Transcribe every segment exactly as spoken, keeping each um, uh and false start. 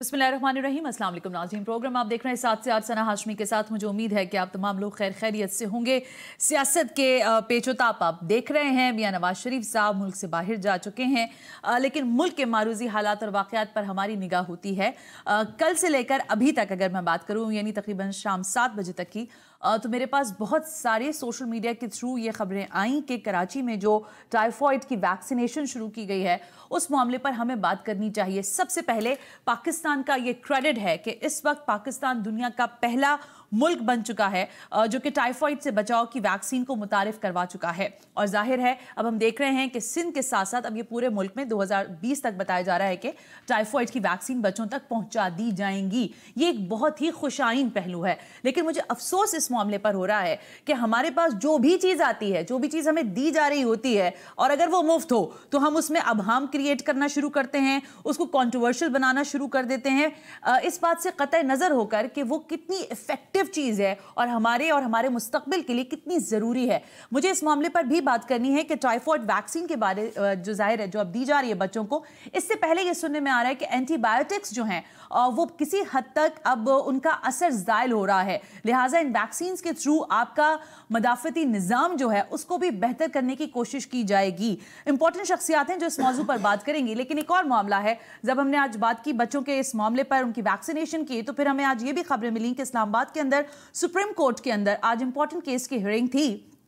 बिस्मिल्लाहिर्रहमानिर्रहीम, अस्सलाम वालेकुम नाज़रीन। प्रोग्राम आप देख रहे हैं सात से आठ सना हाशमी के साथ। मुझे उम्मीद है कि आप तमाम लोग खैर खैरियत से होंगे। सियासत के पेचोताप आप देख रहे हैं। मियां नवाज शरीफ साहब मुल्क से बाहर जा चुके हैं, लेकिन मुल्क के मारूजी हालात और वाक़यात पर हमारी निगाह होती है। कल से लेकर अभी तक अगर मैं बात करूँ, यानी तकरीबन शाम सात बजे तक की, तो मेरे पास बहुत सारे सोशल मीडिया के थ्रू ये खबरें आई कि कराची में जो टाइफॉइड की वैक्सीनेशन शुरू की गई है, उस मामले पर हमें बात करनी चाहिए। सबसे पहले पाकिस्तान का ये क्रेडिट है कि इस वक्त पाकिस्तान दुनिया का पहला मुल्क बन चुका है जो कि टाइफॉइड से बचाव की वैक्सीन को मुतारिफ करवा चुका है। और जाहिर है अब हम देख रहे हैं कि सिंध के साथ साथ अब ये पूरे मुल्क में दो हज़ार बीस तक बताया जा रहा है कि टाइफॉइड की वैक्सीन बच्चों तक पहुंचा दी जाएंगी। ये एक बहुत ही खुशाइन पहलू है, लेकिन मुझे अफसोस इस मामले पर हो रहा है कि हमारे पास जो भी चीज आती है, जो भी चीज हमें दी जा रही होती है, और अगर वो मुफ्त हो तो हम उसमें अबहम क्रिएट करना शुरू करते हैं, उसको कॉन्ट्रोवर्शियल बनाना शुरू कर देते हैं, इस बात से कतई नजर होकर कि वो कितनी इफेक्टिव चीज है और हमारे और हमारे मुस्तकबिल के लिए कितनी जरूरी है। मुझे इस मामले पर भी बात करनी है कि टाइफॉइड वैक्सीन के बारे जो जाहिर है जो अब दी जा रही है बच्चों को, इससे पहले ये सुनने में आ रहा है कि एंटीबायोटिक्स जो हैं वो किसी हद तक अब उनका असर जायल हो रहा है, लिहाजा इन वैक्सीन के थ्रू आपका मदाफती निज़ाम जो है उसको भी बेहतर करने की कोशिश की जाएगी। इंपॉर्टेंट शख्सियात हैं जो इस मौजू पर बात करेंगी, लेकिन एक और मामला है। जब हमने आज बात की बच्चों के इस मामले पर, उनकी वैक्सीनेशन की, तो फिर हमें आज ये भी खबरें मिली कि इस्लामाबाद के अंदर सुप्रीम कोर्ट के अंदर आज इंपॉर्टेंट केस की हियरिंग थी,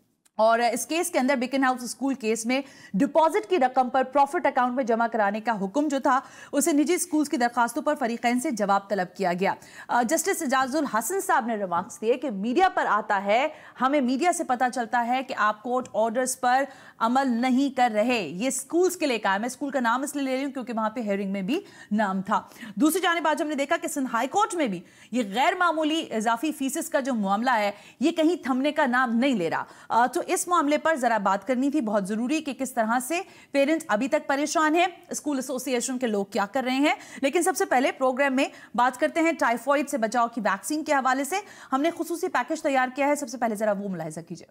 और इस केस के अंदर बिकन हाउस स्कूल केस में डिपॉजिट की रकम पर प्रॉफिट अकाउंट में जमा कराने का हुक्म जो था, उसे निजी स्कूल्स की दरखास्तों पर फरीकैन से जवाब तलब किया गया। जस्टिस इजाजुल हसन साहब ने रिमार्क्स दिए कि मीडिया पर आता है, हमें मीडिया से पता चलता है कि आप कोर्ट ऑर्डर्स पर अमल नहीं कर रहे। ये स्कूल्स के लिए कहा, मैं स्कूल का नाम इसलिए ले रही हूं क्योंकि वहां पे हेयरिंग में भी नाम था। दूसरी जानिब आज हमने देखा कि सिंध हाई कोर्ट में भी ये गैर मामूली इजाफी फीसेस का जो मामला है, ये कहीं थमने का नाम नहीं ले रहा। तो इस मामले पर जरा बात करनी थी, बहुत जरूरी कि किस तरह से पेरेंट्स अभी तक परेशान हैं, स्कूल एसोसिएशन के लोग क्या कर रहे हैं। लेकिन सबसे पहले प्रोग्राम में बात करते हैं टाइफॉइड से बचाव की वैक्सीन के हवाले से। हमने खुसूसी पैकेज तैयार किया है, सबसे पहले जरा वो मुलाहिजा कीजिए।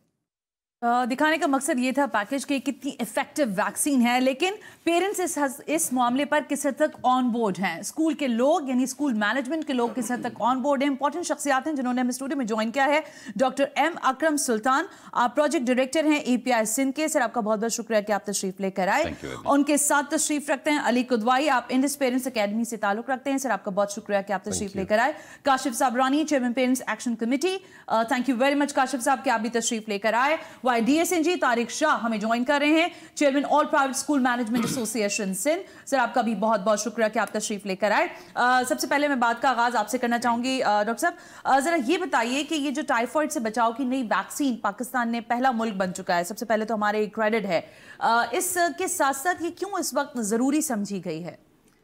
दिखाने का मकसद ये था पैकेज की कितनी इफेक्टिव वैक्सीन है, लेकिन पेरेंट्स इस इस मामले पर किस हद तक ऑन बोर्ड हैं, स्कूल के लोग यानी स्कूल मैनेजमेंट के लोग किस हद तक ऑन बोर्ड हैं। इंपॉर्टेंट शख्सियात हैं जिन्होंने हमें स्टूडियो में ज्वाइन किया है। डॉक्टर एम अकरम सुल्तान, आप प्रोजेक्ट डायरेक्टर हैं एपीआई सिंध के। सर आपका बहुत बहुत शुक्रिया कि आप तशरीफ लेकर आए। उनके साथ तशरीफ रखते हैं अली कुदवाई, आप इंडिस पेरेंट्स अकेडमी से ताल्लुक रखते हैं। सर आपका बहुत शुक्रिया कि आप तशरीफ लेकर आए। Kashif Sabrani, chairman parents action committee, thank you very much Kashif साहब कि आप भी तशरीफ लेकर आए। वाई डीएसएनजी तारिक शाह हमें ज्वाइन कर रहे हैं, chairman all private school management association Sindh. Sir आपका भी बहुत बहुत शुक्रिया कि आप तशरीफ लेकर आए। सबसे पहले मैं बात का आगाज आपसे करना चाहूंगी डॉक्टर साहब, जरा ये बताइए कि ये जो टाइफॉइड से बचाव की नई वैक्सीन पाकिस्तान ने पहला मुल्क बन चुका है, सबसे पहले तो हमारे क्रेडिट है, इसके साथ साथ ये क्यों इस वक्त जरूरी समझी गई है?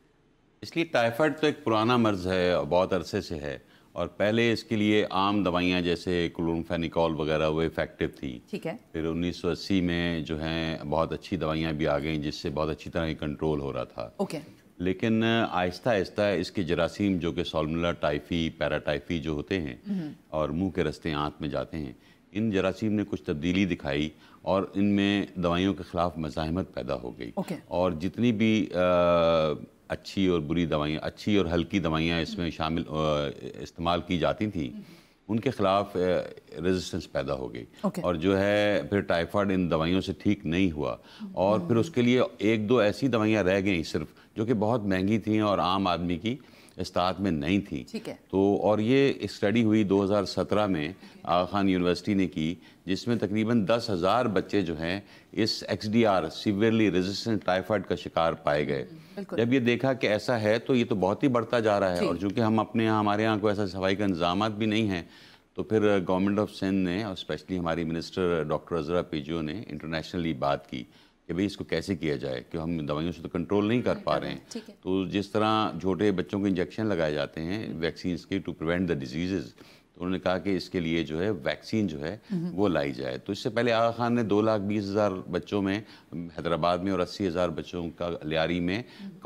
इसलिए टाइफाइड तो एक पुराना मर्ज है और बहुत अरसे से है, और पहले इसके लिए आम दवाइयाँ जैसे क्लोरोफेनिकोल वगैरह वो इफ़ेक्टिव थी। ठीक है। फिर उन्नीस सौ अस्सी में जो हैं बहुत अच्छी दवाइयाँ भी आ गई जिससे बहुत अच्छी तरह कंट्रोल हो रहा था। ओके। लेकिन आहिस्ता आहिस्ता इसके जरासीम जो कि साल्मोनेला टाइफी, पैराटाइफी जो होते हैं और मुंह के रास्ते आंत में जाते हैं, इन जरासीम ने कुछ तब्दीली दिखाई और इनमें दवाइयों के ख़िलाफ़ मज़ाहमत पैदा हो गई। ओके। और जितनी भी आ, अच्छी और बुरी दवाइयाँ, अच्छी और हल्की दवाइयाँ इसमें शामिल इस्तेमाल की जाती थी, उनके ख़िलाफ़ रेजिस्टेंस पैदा हो गई। okay. और जो है फिर टाइफाइड इन दवाइयों से ठीक नहीं हुआ, और फिर उसके लिए एक दो ऐसी दवाइयाँ रह गई सिर्फ जो कि बहुत महंगी थी और आम आदमी की इस्तात में नहीं थी। ठीक है। तो और ये स्टडी हुई दो हज़ार सत्रह में आगा खान यूनिवर्सिटी ने की, जिसमें तकरीबन दस हज़ार बच्चे जो हैं इस X D R severely resistant typhoid का शिकार पाए गए। जब ये देखा कि ऐसा है तो ये तो बहुत ही बढ़ता जा रहा है, और चूँकि हम अपने यहाँ हमारे यहाँ को ऐसा सफाई का इंतजाम भी नहीं है, तो फिर गवर्नमेंट ऑफ सिंध ने और स्पेशली हमारी मिनिस्टर डॉक्टर अजरा पीजो ने इंटरनेशनली बात की कि भाई इसको कैसे किया जाए, कि हम दवाइयों से तो कंट्रोल नहीं कर पा रहे हैं। तो जिस तरह छोटे बच्चों को इंजेक्शन लगाए जाते हैं वैक्सीन के टू प्रिवेंट द डिजीज़, तो उन्होंने कहा कि इसके लिए जो है वैक्सीन जो है वो लाई जाए। तो इससे पहले आगा खान ने दो लाख बीस हज़ार बच्चों में हैदराबाद में और अस्सी हज़ार बच्चों का लियारी में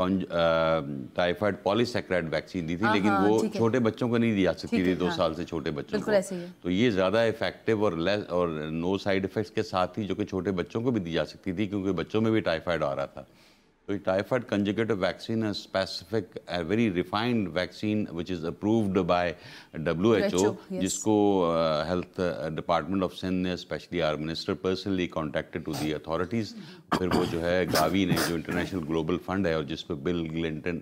टाइफाइड पॉलीसैकेराइड वैक्सीन दी थी, लेकिन वो छोटे बच्चों को नहीं दी जा सकती थी, दो साल से छोटे बच्चों को। तो ये ज़्यादा इफेक्टिव और लेस और नो साइड इफ़ेक्ट्स के साथ ही जो कि छोटे बच्चों को भी दी जा सकती थी, क्योंकि बच्चों में भी टाइफाइड आ रहा था। तो टाइफाइड कंजुगेटिव वैक्सीन है specific very refined vaccine which is approved by W H O, जिसको हेल्थ डिपार्टमेंट ऑफ सिंध ने specially our minister personally contacted to the authorities. फिर वो जो है गावी ने, जो इंटरनेशनल ग्लोबल फंड है और जिस पर बिल क्लिंटन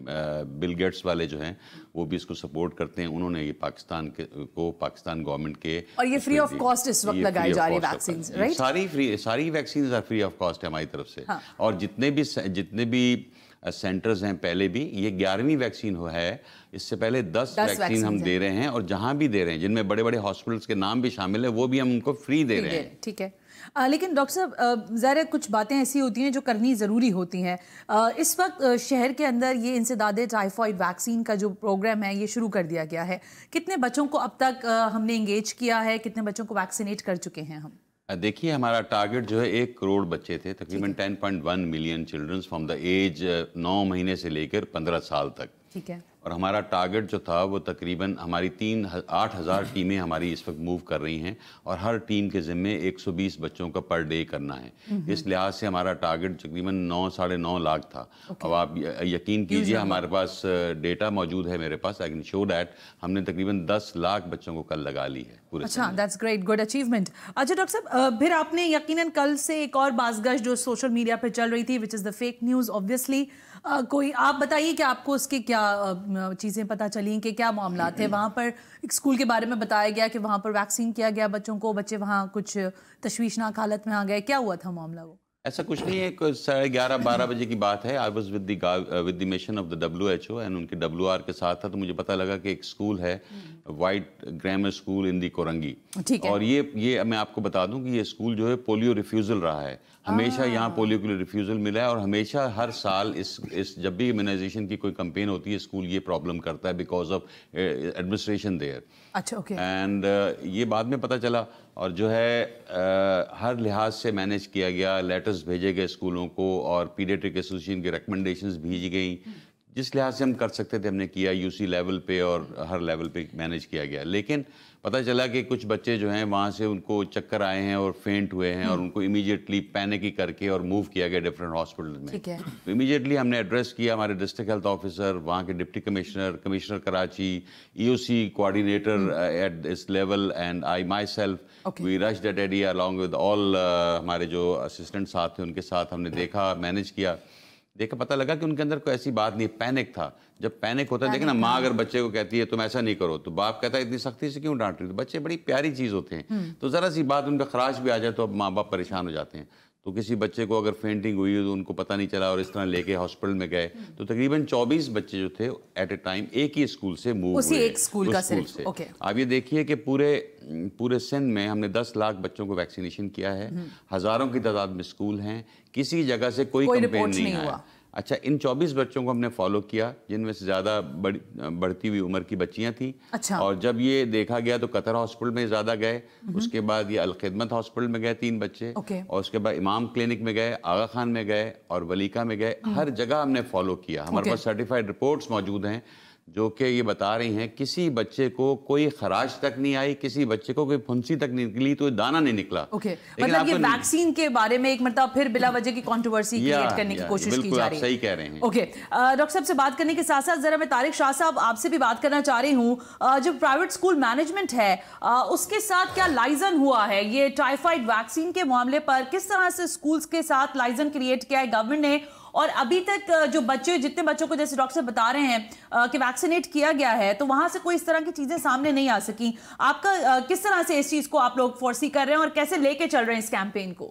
बिल गेट्स वाले जो हैं वो भी इसको सपोर्ट करते हैं, उन्होंने ये पाकिस्तान के को पाकिस्तान गवर्नमेंट के और ये फ्री ऑफ कॉस्ट इस वक्त लगाई जा रही वैक्सीन, राइट? सारी फ्री सारी vaccine are free of cost है हमारी तरफ से। हाँ। और जितने भी जितने भी सेंटर्स हैं पहले भी, ये ग्यारहवीं वैक्सीन हो है, इससे पहले दस, दस वैक्सीन हम दे रहे हैं और जहां भी दे रहे हैं जिनमें बड़े बड़े हॉस्पिटल्स के नाम भी शामिल है वो भी हम उनको फ्री दे रहे हैं। ठीक है। आ, लेकिन डॉक्टर साहब ज़रा कुछ बातें ऐसी होती हैं जो करनी ज़रूरी होती हैं। आ, इस वक्त शहर के अंदर ये इंसदादे टाइफॉइड वैक्सीन का जो प्रोग्राम है ये शुरू कर दिया गया है। कितने बच्चों को अब तक आ, हमने इंगेज किया है, कितने बच्चों को वैक्सीनेट कर चुके हैं हम? देखिए, हमारा टारगेट जो है एक करोड़ बच्चे थे, तकरीबन ten point one million childrens from the age नौ महीने से लेकर पंद्रह साल तक। ठीक है। और हमारा टारगेट जो था वो तकरीबन हमारी तीन आठ हज़ार टीमें हमारी इस वक्त मूव कर रही हैं और हर टीम के ज़िम्मे एक सौ बीस बच्चों का पर डे करना है। इस लिहाज से हमारा टारगेट तकरीबन नौ साढ़े नौ लाख था। अब आप यकीन कीजिए, हमारे पास डेटा मौजूद है, मेरे पास, आई कैन शो दैट हमने तकरीबन दस लाख बच्चों को कल लगा ली है पूरे। अच्छा, दैट्स ग्रेट, गुड अचीवमेंट। अच्छा डॉक्टर साहब, फिर आपने यकीनन कल से एक और बाज़गश जो सोशल मीडिया पर चल रही थी, which is the fake news obviously, कोई आप बताइए कि आपको उसकी क्या चीज़ें पता चली, कि क्या मामला थे वहाँ पर? एक स्कूल के बारे में बताया गया कि वहाँ पर वैक्सीन किया गया बच्चों को, बच्चे वहाँ कुछ तशवीशनाक हालत में आ गए, क्या हुआ था मामला वो? ऐसा कुछ नहीं है, साढ़े ग्यारह बारह बजे की बात है। I was with with the mission of the W H O and उनके डब्ल्यू आर के साथ था, तो मुझे पता लगा कि एक स्कूल है, white grammar school in the Korangi, और ये ये मैं आपको बता दूं कि ये स्कूल जो है पोलियो रिफ्यूज़ल रहा है। हमेशा यहाँ पोलियो के लिए रिफ्यूज़ल मिला है और हमेशा हर साल इस इस जब भी इम्यूनाइजेशन की कोई कैंपेन होती है, स्कूल ये प्रॉब्लम करता है बिकॉज ऑफ एडमिनिस्ट्रेशन देयर। अच्छा, ओके। एंड ये बाद में पता चला और जो है uh, हर लिहाज से मैनेज किया गया, लेटर्स भेजे गए स्कूलों को और पीडियाट्रिक एसोसिएशन की रिकमेंडेशंस भेजी गई। जिस लिहाज से हम कर सकते थे हमने किया, यूसी लेवल पे और हर लेवल पे मैनेज किया गया। लेकिन पता चला कि कुछ बच्चे जो हैं वहाँ से उनको चक्कर आए हैं और फेंट हुए हैं और उनको इमीडिएटली पैनिक ही करके और मूव किया गया डिफरेंट हॉस्पिटल में। ठीक है। तो इमीडिएटली हमने एड्रेस किया, हमारे डिस्ट्रिक्ट हेल्थ ऑफिसर, वहाँ के deputy commissioner, commissioner Karachi, EOC coordinator at this level and I myself, we rushed that area along with all हमारे जो असिस्टेंट साथ थे उनके साथ। हमने देखा, मैनेज किया, देखा, पता लगा कि उनके अंदर कोई ऐसी बात नहीं, पैनिक था। जब पैनिक होता है, देखे ना, माँ अगर बच्चे को कहती है तुम ऐसा नहीं करो, तो बाप कहता है इतनी सख्ती से क्यों डांट रही? तो बच्चे बड़ी प्यारी चीज़ होते हैं, तो ज़रा सी बात उन पर खराश भी आ जाए तो अब माँ बाप परेशान हो जाते हैं। तो किसी बच्चे को अगर फेंटिंग हुई तो उनको पता नहीं चला और इस तरह लेके हॉस्पिटल में गए, तो तकरीबन चौबीस बच्चे जो थे एट ए टाइम एक ही स्कूल से मूव उसी हुए, एक स्कूल का स्कूल से। okay. आप ये देखिए कि पूरे पूरे सिंध में हमने दस लाख बच्चों को वैक्सीनेशन किया है, हज़ारों की तादाद में स्कूल हैं, किसी जगह से कोई कंप्लेंट नहीं आया। अच्छा, इन चौबीस बच्चों को हमने फॉलो किया जिनमें से ज़्यादा बड़ी बढ़ती हुई उम्र की बच्चियां थी। अच्छा। और जब ये देखा गया तो कतर हॉस्पिटल में ज़्यादा गए, उसके बाद ये अलखिदमत हॉस्पिटल में गए तीन बच्चे, और उसके बाद इमाम क्लिनिक में गए, आगा खान में गए और वलीका में गए। हर जगह हमने फॉलो किया। हमारे पास सर्टिफाइड रिपोर्ट्स मौजूद हैं जो कि ये बता रही हैं किसी बच्चे को कोई खराश तक नहीं आई, किसी बच्चे को कोई फुंसी तक नहीं निकली, तो दाना नहीं निकला। ओके, मतलब ये वैक्सीन के बारे में एक मतलब फिर बिला वजह की कंट्रोवर्सी क्रिएट करने की कोशिश की जा रही है। सही कह रहे हैं। ओके, डॉक्टर साहब से बात करने के साथ साथ जरा मैं तारिक शाह साहब आपसे भी बात करना चाह रही हूँ। जो प्राइवेट स्कूल मैनेजमेंट है उसके साथ क्या लाइजन हुआ है ये टाइफाइड वैक्सीन के मामले पर? किस तरह से स्कूल्स के साथ लाइजन क्रिएट किया है गवर्नमेंट ने? और अभी तक जो बच्चे जितने बच्चों को जैसे डॉक्टर बता रहे हैं कि वैक्सीनेट किया गया है, तो वहां से कोई इस तरह की चीजें सामने नहीं आ सकी। आपका किस तरह से इस चीज को आप लोग फोर्सी कर रहे हैं और कैसे लेके चल रहे हैं इस कैंपेन को?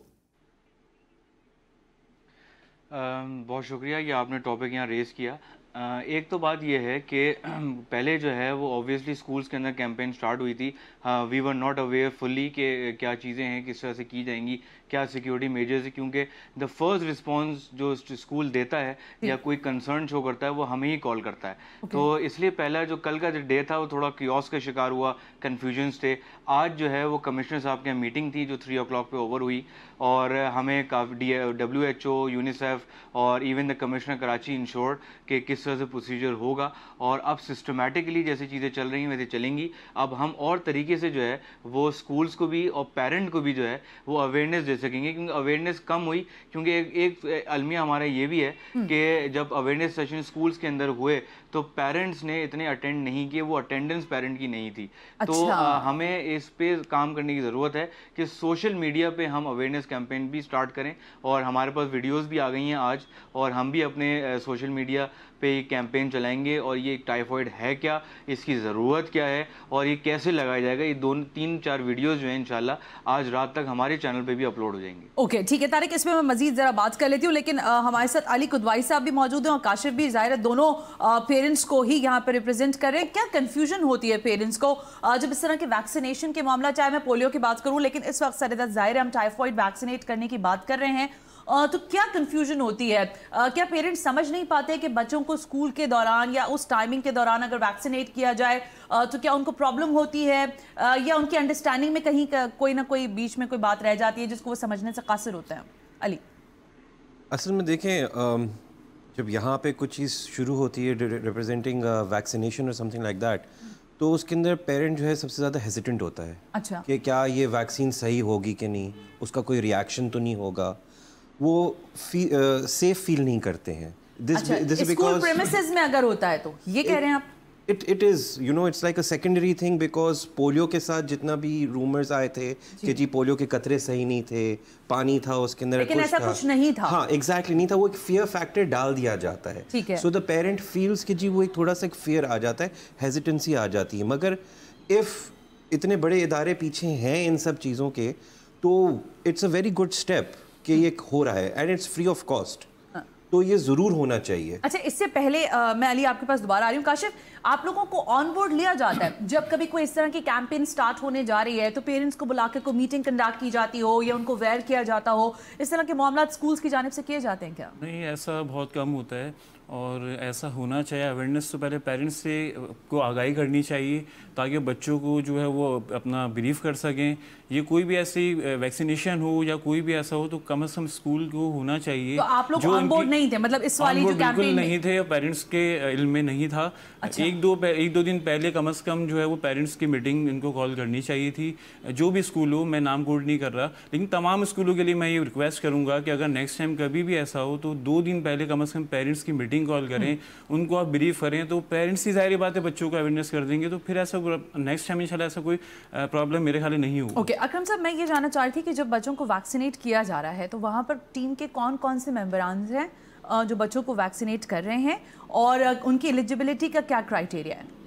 बहुत शुक्रिया, ये आपने टॉपिक यहाँ रेज किया। एक तो बात यह है कि पहले जो है वो ऑब्वियसली स्कूल्स के अंदर कैंपेन स्टार्ट हुई थी, we were not aware fully कि क्या चीज़ें हैं, किस तरह से की जाएंगी, क्या सिक्योरिटी मेजर्स है, क्योंकि द फर्स्ट रिस्पांस जो स्कूल देता है या कोई कंसर्न शो करता है वो हमें ही कॉल करता है। okay. तो इसलिए पहला जो कल का जो डे था वो थोड़ा कियोस्क का शिकार हुआ, कन्फ्यूजन्स थे। आज जो है वो कमिश्नर साहब की मीटिंग थी जो थ्री ओ क्लॉक पे ओवर हुई और हमें काफ़ी डब्ल्यू एच ओ, यूनिसेफ और even the commissioner Karachi ensured कि किस तरह से प्रोसीजर होगा और अब सिस्टमेटिकली जैसे चीज़ें चल रही हैं वैसे चलेंगी। अब हम और तरीके से जो है वो स्कूल्स को भी और पेरेंट को भी जो है वो अवेयरनेस दे सकेंगे, क्योंकि अवेयरनेस कम हुई। क्योंकि एक, एक अलमिया हमारा ये भी है कि जब अवेयरनेस सेशन स्कूल्स के अंदर हुए तो पेरेंट्स ने इतने अटेंड नहीं किए, वो अटेंडेंस पेरेंट की नहीं थी। अच्छा। तो आ, हमें इस पे काम करने की ज़रूरत है कि सोशल मीडिया पे हम अवेयरनेस कैंपेन भी स्टार्ट करें, और हमारे पास वीडियोस भी आ गई हैं आज, और हम भी अपने सोशल मीडिया पे कैंपेन चलाएंगे, और ये टाइफॉइड है क्या, इसकी ज़रूरत क्या है, और ये कैसे लगाया जाएगा, ये दो तीन चार वीडियोस जो हैं इंशाल्लाह आज रात तक हमारे चैनल पे भी अपलोड हो जाएंगे। ओके ठीक है तारिक, इसमें मैं मजीद जरा बात कर लेती हूँ, लेकिन आ, हमारे साथ अली कुदवाई साहब भी मौजूद हैं और काशिफ भी, जाहिर है दोनों पेरेंट्स को ही यहाँ पे रिप्रेजेंट कर रहे हैं। क्या कंफ्यूजन होती है पेरेंट्स को आ, जब इस तरह के वैक्सीनेशन के मामला, चाहे मैं पोलियो की बात करूँ, लेकिन इस वक्त सरेदा जाहिर है हम टाइफॉइड वैक्सीनेट करने की बात कर रहे हैं, Uh, तो क्या कंफ्यूजन होती है? uh, क्या पेरेंट्स समझ नहीं पाते कि बच्चों को स्कूल के दौरान या उस टाइमिंग के दौरान अगर वैक्सीनेट किया जाए uh, तो क्या उनको प्रॉब्लम होती है, uh, या उनकी अंडरस्टैंडिंग में कहीं कोई ना कोई बीच में कोई बात रह जाती है जिसको वो समझने से कासिर होता है? अली, असल में देखें, जब यहाँ पे कुछ चीज़ शुरू होती है रिप्रेजेंटिंग वैक्सीनेशन और समथिंग लाइक दैट, तो उसके अंदर पेरेंट जो है सबसे ज़्यादा हेजिटेंट होता है। अच्छा। कि क्या ये वैक्सीन सही होगी कि नहीं, उसका कोई रिएक्शन तो नहीं होगा, वो सेफ फील नहीं करते हैं। This, अच्छा, this स्कूल प्रेमिसेस में अगर होता है तो ये कह रहे हैं आप? It it is you know it's like a secondary thing, because polio के साथ जितना भी रूमर्स आए थे कि जी पोलियो के कतरे सही नहीं थे, पानी था उसके अंदर, लेकिन ऐसा कुछ नहीं था। हाँ एग्जैक्टली नहीं था, वो एक फियर फैक्टर डाल दिया जाता है। ठीक है। सो द पेरेंट फील्स कि जी वो एक थोड़ा सा एक फियर आ जाता है, हेजिटेंसी आ जाती है। मगर इफ़ इतने बड़े इदारे पीछे हैं इन सब चीज़ों के, तो it's a very good step कि ये हो रहा है and it's free of cost, तो ये जरूर होना चाहिए। अच्छा, इससे पहले आ, मैं अली आपके पास दोबारा आ रही हूँ। काशिफ, आप लोगों को ऑन बोर्ड लिया जाता है जब कभी कोई इस तरह की कैंपेन स्टार्ट होने जा रही है, तो पेरेंट्स को बुला के कोई मीटिंग कंडक्ट की जाती हो या उनको वेयर किया जाता हो, इस तरह के मामला स्कूल्स की जानिब से किए जाते हैं क्या? नहीं, ऐसा बहुत कम होता है और ऐसा होना चाहिए। अवेयरनेस तो पहले पेरेंट्स से को आगाही करनी चाहिए ताकि बच्चों को जो है वो अपना बिलीव कर सकें। ये कोई भी ऐसी वैक्सीनेशन हो या कोई भी ऐसा हो तो कम से कम स्कूल को होना चाहिए। तो आप लोग ऑन बोर्ड नहीं थे, मतलब इस वाली जो बिल्कुल नहीं थे, पेरेंट्स के इल्म में नहीं था। अच्छा। एक दो एक दो दिन पहले कम से कम जो है वो पेरेंट्स की मीटिंग इनको कॉल करनी चाहिए थी। जो भी स्कूल हो, मैं नाम कोड नहीं कर रहा, लेकिन तमाम स्कूलों के लिए मैं ये रिक्वेस्ट करूँगा कि अगर नेक्स्ट टाइम कभी भी ऐसा हो तो दो दिन पहले कम से कम पेरेंट्स की मीटिंग कॉल करें, उनको आप बिलीव करें, तो पेरेंट्स ही ज़ाहिर बात है बच्चों को अवेयरनेस कर देंगे, तो फिर ऐसा नेक्स्ट टाइम इंशाल्लाह ऐसा कोई प्रॉब्लम मेरे ख्याल नहीं होगा। ओके अकरम साहब, मैं ये जानना चाह रही थी कि जब बच्चों को वैक्सीनेट किया जा रहा है तो वहाँ पर टीम के कौन कौन से मेंबरान हैं जो बच्चों को वैक्सीनेट कर रहे हैं और उनकी एलिजिबिलिटी का क्या क्राइटेरिया है?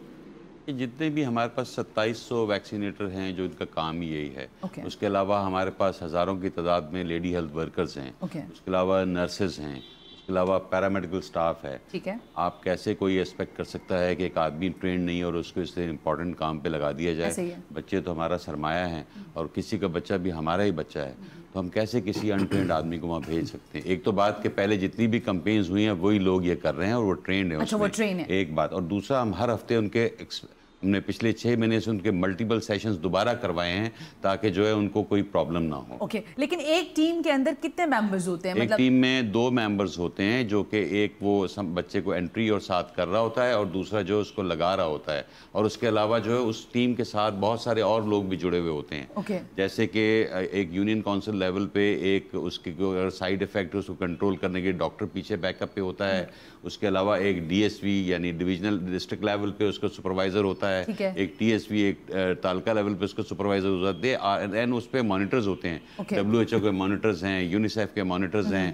जितने भी हमारे पास सत्ताईस सौ वैक्सीनेटर हैं जो इनका काम ही यही है। okay. उसके अलावा हमारे पास हज़ारों की तादाद में लेडी हेल्थ वर्कर्स हैं। okay. उसके अलावा नर्सेज हैं, उसके अलावा पैरामेडिकल स्टाफ है। ठीक है। आप कैसे कोई एक्सपेक्ट कर सकता है कि एक आदमी ट्रेंड नहीं और उसको इससे इम्पोर्टेंट काम पे लगा दिया जाए? बच्चे तो हमारा सरमाया है और किसी का बच्चा भी हमारा ही बच्चा है, तो हम कैसे किसी अनट्रेंड आदमी को वहाँ भेज सकते हैं? एक तो बात कि पहले जितनी भी कंपेन्स हुई हैं वही लोग ये कर रहे हैं और वो ट्रेंड है। अच्छा, वो ट्रेन है एक बात। और दूसरा, हम हर हफ्ते उनके हमने पिछले छह महीने से उनके मल्टीपल सेशंस दोबारा करवाए हैं ताकि जो है उनको कोई प्रॉब्लम ना हो। Okay okay. लेकिन एक टीम के अंदर कितने मेंबर्स होते हैं? एक मतलब... टीम में दो मेंबर्स होते हैं, जो कि एक वो बच्चे को एंट्री और साथ कर रहा होता है और दूसरा जो उसको लगा रहा होता है, और उसके अलावा जो है उस टीम के साथ बहुत सारे और लोग भी जुड़े हुए होते हैं। okay. जैसे कि एक यूनियन काउंसिल लेवल पे एक उसके अगर साइड इफेक्ट उसको कंट्रोल करने के डॉक्टर पीछे बैकअप पे होता है। उसके अलावा एक डीएसवी यानी डिविजनल डिस्ट्रिक्ट लेवल पे उसका सुपरवाइजर होता है, एक टीएसवी एक तालका लेवल पे उसका सुपरवाइजर होता है, एंड उस पे मॉनिटर्स होते हैं। डब्ल्यूएचओ के मॉनिटर्स हैं, यूनिसेफ के मॉनिटर्स हैं,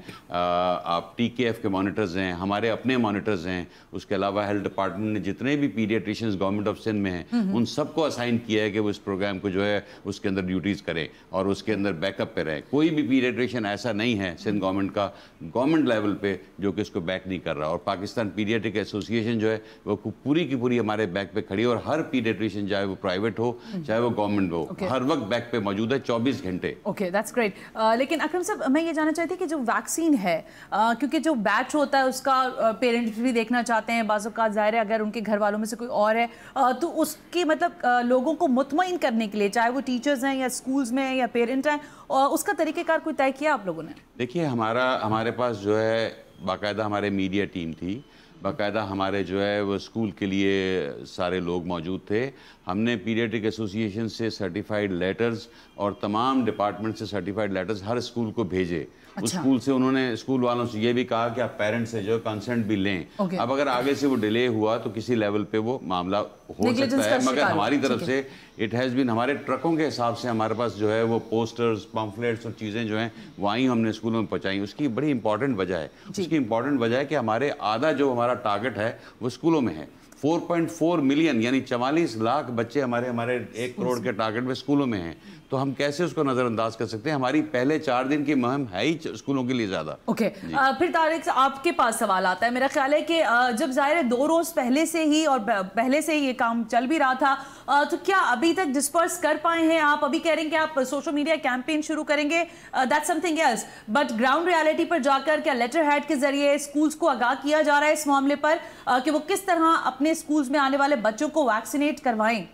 आप टीकेएफ के मॉनिटर्स हैं, हमारे अपने मॉनिटर्स हैं। उसके अलावा हेल्थ डिपार्टमेंट ने जितने भी पीडियाट्रिशियंस गवर्नमेंट ऑफ सिंध में हैं उन सबको असाइन किया है कि वो इस प्रोग्राम को जो है उसके अंदर ड्यूटीज करें और उसके अंदर बैकअप पे रहें। कोई भी पीडियाट्रिशियन ऐसा नहीं है सिंध गवर्नमेंट का गवर्नमेंट लेवल पे जो कि इसको बैक नहीं कर रहा। और पाकिस्तान पीडियाट्रिक एसोसिएशन जो है वो पूरी की पूरी हमारे बैक पे खड़ी है और हर पीडियाट्रिशियन चाहे वो प्राइवेट हो चाहे वो गवर्नमेंट हो okay. हर वक्त बैक पे मौजूद है चौबीस घंटे। Okay, that's great. लेकिन अकरम साहब, मैं ये जानना चाहती कि जो वैक्सीन है, uh, क्योंकि जो बैच होता है उसका पेरेंट्स uh, भी देखना चाहते हैं, बाज़ औक़ात ज़ाहिर है अगर उनके घर वालों में से कोई और है uh, तो उसकी मतलब uh, लोगों को मुतमईन करने के लिए, चाहे वो टीचर्स हैं या स्कूल्स में या पेरेंट हैं, और उसका तरीक़ेकार कोई तय किया आप लोगों ने? देखिए, हमारा हमारे पास जो है बाकायदा हमारे मीडिया टीम थी बाकायदा हमारे जो है वो स्कूल के लिए सारे लोग मौजूद थे। हमने पीडियाट्रिक एसोसिएशन से सर्टिफाइड लेटर्स और तमाम डिपार्टमेंट से सर्टिफाइड लेटर्स हर स्कूल को भेजे। अच्छा। उस स्कूल से उन्होंने स्कूल वालों से ये भी कहा कि आप पेरेंट्स से जो कंसेंट भी लें। okay. अब अगर आगे से वो डिले हुआ तो किसी लेवल पे वो मामला हो सकता है, मगर हमारी तरफ से इट हैज़ बीन, हमारे ट्रकों के हिसाब से हमारे पास जो है वो पोस्टर्स, पम्फलेट्स और चीज़ें जो हैं वहीं हमने स्कूलों में पहुँचाई। उसकी बड़ी इंपॉर्टेंट वजह है, उसकी इंपॉर्टेंट वजह है कि हमारे आधा जो हमारा टारगेट है वो स्कूलों में है। चार पॉइंट चार मिलियन यानी चवालीस लाख बच्चे हमारे हमारे एक करोड़ के टारगेट में स्कूलों में हैं, तो हम कैसे उसको नजरअंदाज कर सकते हैं? हमारी पहले चार दिन की मुहिम है ही स्कूलों के लिए ज्यादा। Okay okay. uh, फिर तारिक आपके पास सवाल आता है। मेरा ख्याल है कि uh, जब जाहिर है दो रोज पहले से ही और पहले से ही ये काम चल भी रहा था, uh, तो क्या अभी तक डिस्पर्स कर पाए हैं आप? अभी कह रहे हैं कि आप सोशल मीडिया कैंपेन शुरू करेंगे, that's something else, but ground reality पर जाकर क्या लेटर हेड के जरिए स्कूल्स को आगाह किया जा रहा है इस मामले पर uh, कि वो किस तरह अपने स्कूल्स में आने वाले बच्चों को वैक्सीनेट करवाएं?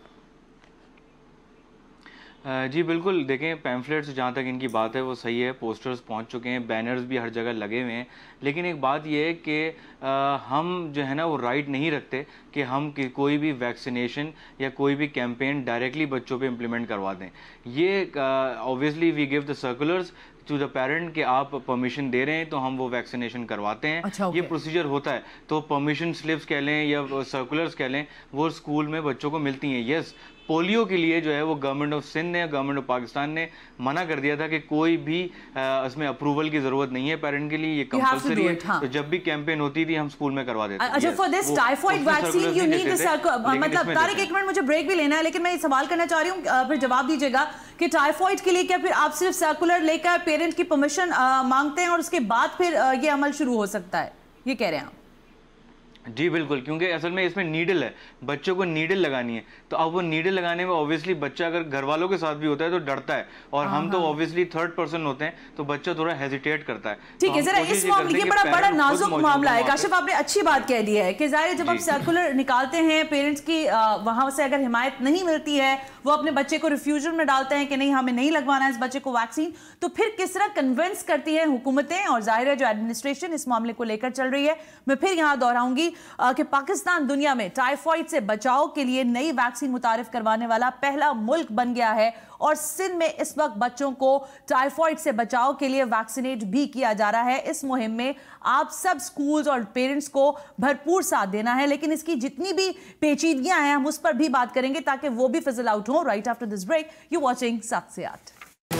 जी बिल्कुल, देखें पैम्फलेट्स जहाँ तक इनकी बात है वो सही है, पोस्टर्स पहुँच चुके हैं, बैनर्स भी हर जगह लगे हुए हैं, लेकिन एक बात ये है कि हम जो है ना वो राइट नहीं रखते कि हम कि कोई भी वैक्सीनेशन या कोई भी कैंपेन डायरेक्टली बच्चों पे इम्प्लीमेंट करवा दें। ये obviously we give the circulars to the parent कि आप परमिशन दे रहे हैं तो हम वो वैक्सीनेशन करवाते हैं। अच्छा, ये प्रोसीजर होता है। तो परमिशन स्लिप्स कह लें या सर्कुलर्स कह लें, वो स्कूल में बच्चों को मिलती हैं। यस, पोलियो के लिए जो है वो गवर्नमेंट ऑफ सिंध ने, गवर्नमेंट ऑफ पाकिस्तान ने मना कर दिया था कि कोई भी इसमें अप्रूवल की जरूरत नहीं है पेरेंट के लिए, ये कंपलसरी है। हाँ। तो जब भी कैंपेन होती थी हम स्कूल में करवा देते थे। अच्छा, for this typhoid vaccine you need the, मतलब तारिक एक मिनट, मुझे ब्रेक भी लेना है, लेकिन मैं ये सवाल करना चाह रही हूँ, फिर जवाब दीजिएगा कि टाइफॉइड के लिए क्या फिर आप सिर्फ सर्कुलर लेकर पेरेंट की परमिशन मांगते हैं और उसके बाद फिर ये अमल शुरू हो सकता है, ये कह रहे हैं आप? जी बिल्कुल, क्योंकि असल में इसमें नीडल है, बच्चों को नीडल लगानी है, तो अब वो नीडल लगाने में ऑब्वियसली बच्चा अगर घर वालों के साथ भी होता है तो डरता है, और हम तो ऑब्वियसली थर्ड पर्सन होते हैं तो बच्चा थोड़ा हेजिटेट करता है। ठीक है, जरा इस मामले, ये बड़ा बड़ा नाजुक मामला है। काशिफ, आपने अच्छी बात कह दी है कि जाहिर जब आप सर्कुलर निकालते हैं, पेरेंट्स की वहां से अगर हिमायत नहीं मिलती है, वो अपने बच्चे को रिफ्यूजल में डालते हैं कि नहीं हमें नहीं लगवाना है इस बच्चे को वैक्सीन, तो फिर किस तरह कन्विंस करती है हुकूमतें और जाहिर है जो एडमिनिस्ट्रेशन इस मामले को लेकर चल रही है। मैं फिर यहाँ दोहराऊंगी कि पाकिस्तान दुनिया में टाइफॉइड से बचाव के लिए नई वैक्सीन मुतारिफ करवाने वाला पहला मुल्क बन गया है, और सिंध में इस वक्त बच्चों को टाइफॉइड से बचाव के लिए वैक्सीनेट भी किया जा रहा है। इस मुहिम में आप सब स्कूल्स और पेरेंट्स को भरपूर साथ देना है, लेकिन इसकी जितनी भी पेचीदगियां हैं हम उस पर भी बात करेंगे ताकि वो भी फिजल आउट हो। Right after this break, you watching सात से आठ।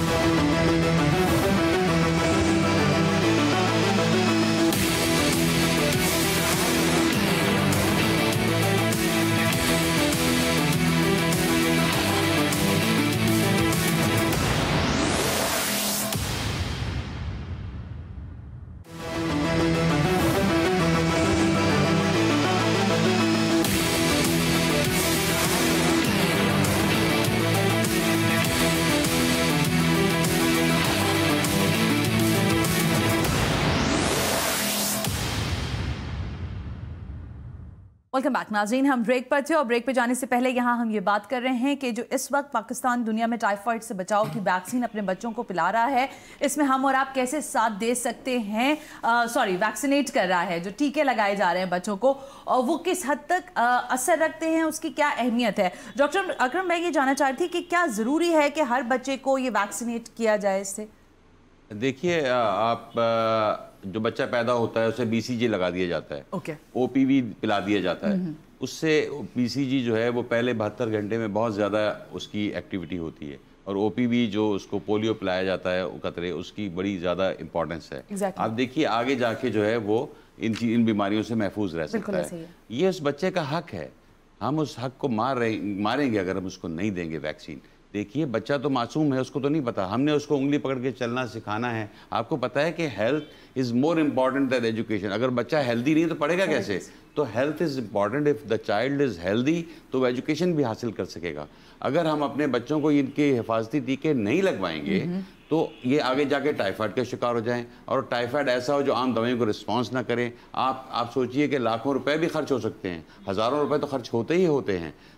वेलकम बैक नाज़रीन, हम ब्रेक पर थे और ब्रेक पे जाने से पहले यहाँ हम ये बात कर रहे हैं कि जो इस वक्त पाकिस्तान दुनिया में टाइफॉइड से बचाव की वैक्सीन अपने बच्चों को पिला रहा है, इसमें हम और आप कैसे साथ दे सकते हैं? सॉरी वैक्सीनेट कर रहा है, जो टीके लगाए जा रहे हैं बच्चों को, और वो किस हद तक आ, असर रखते हैं, उसकी क्या अहमियत है? डॉक्टर अकरम, मैं ये जानना चाह रही थी कि क्या ज़रूरी है कि हर बच्चे को ये वैक्सीनेट किया जाए इससे? देखिए, आप जो बच्चा पैदा होता है उसे बीसीजी लगा दिया जाता है, okay. ओपीवी पिला दिया जाता है। उससे बीसीजी जो है वो पहले बहत्तर घंटे में बहुत ज़्यादा उसकी एक्टिविटी होती है, और ओपीवी जो उसको पोलियो पिलाया जाता है कतरे, उसकी बड़ी ज़्यादा इंपॉर्टेंस है। exactly. आप देखिए आगे जाके जो है वो इन इन बीमारियों से महफूज रह सकता है। है ये उस बच्चे का हक है, हम उस हक को मार रहे मारेंगे अगर हम उसको नहीं देंगे वैक्सीन। देखिए बच्चा तो मासूम है, उसको तो नहीं पता, हमने उसको उंगली पकड़ के चलना सिखाना है। आपको पता है कि health is more important than education. अगर बच्चा हेल्दी नहीं तो पढ़ेगा कैसे? तो health is important. If the child is healthy तो वो एजुकेशन भी हासिल कर सकेगा। अगर हम अपने बच्चों को इनके हिफाजती टीके नहीं लगवाएंगे तो ये आगे जाके टाइफाइड के शिकार हो जाएं, और टाइफाइड ऐसा हो जो आम दवाइयों को रिस्पॉन्स ना करें। आप आप सोचिए कि लाखों रुपए भी खर्च हो सकते हैं, हज़ारों रुपए तो खर्च होते ही होते हैं।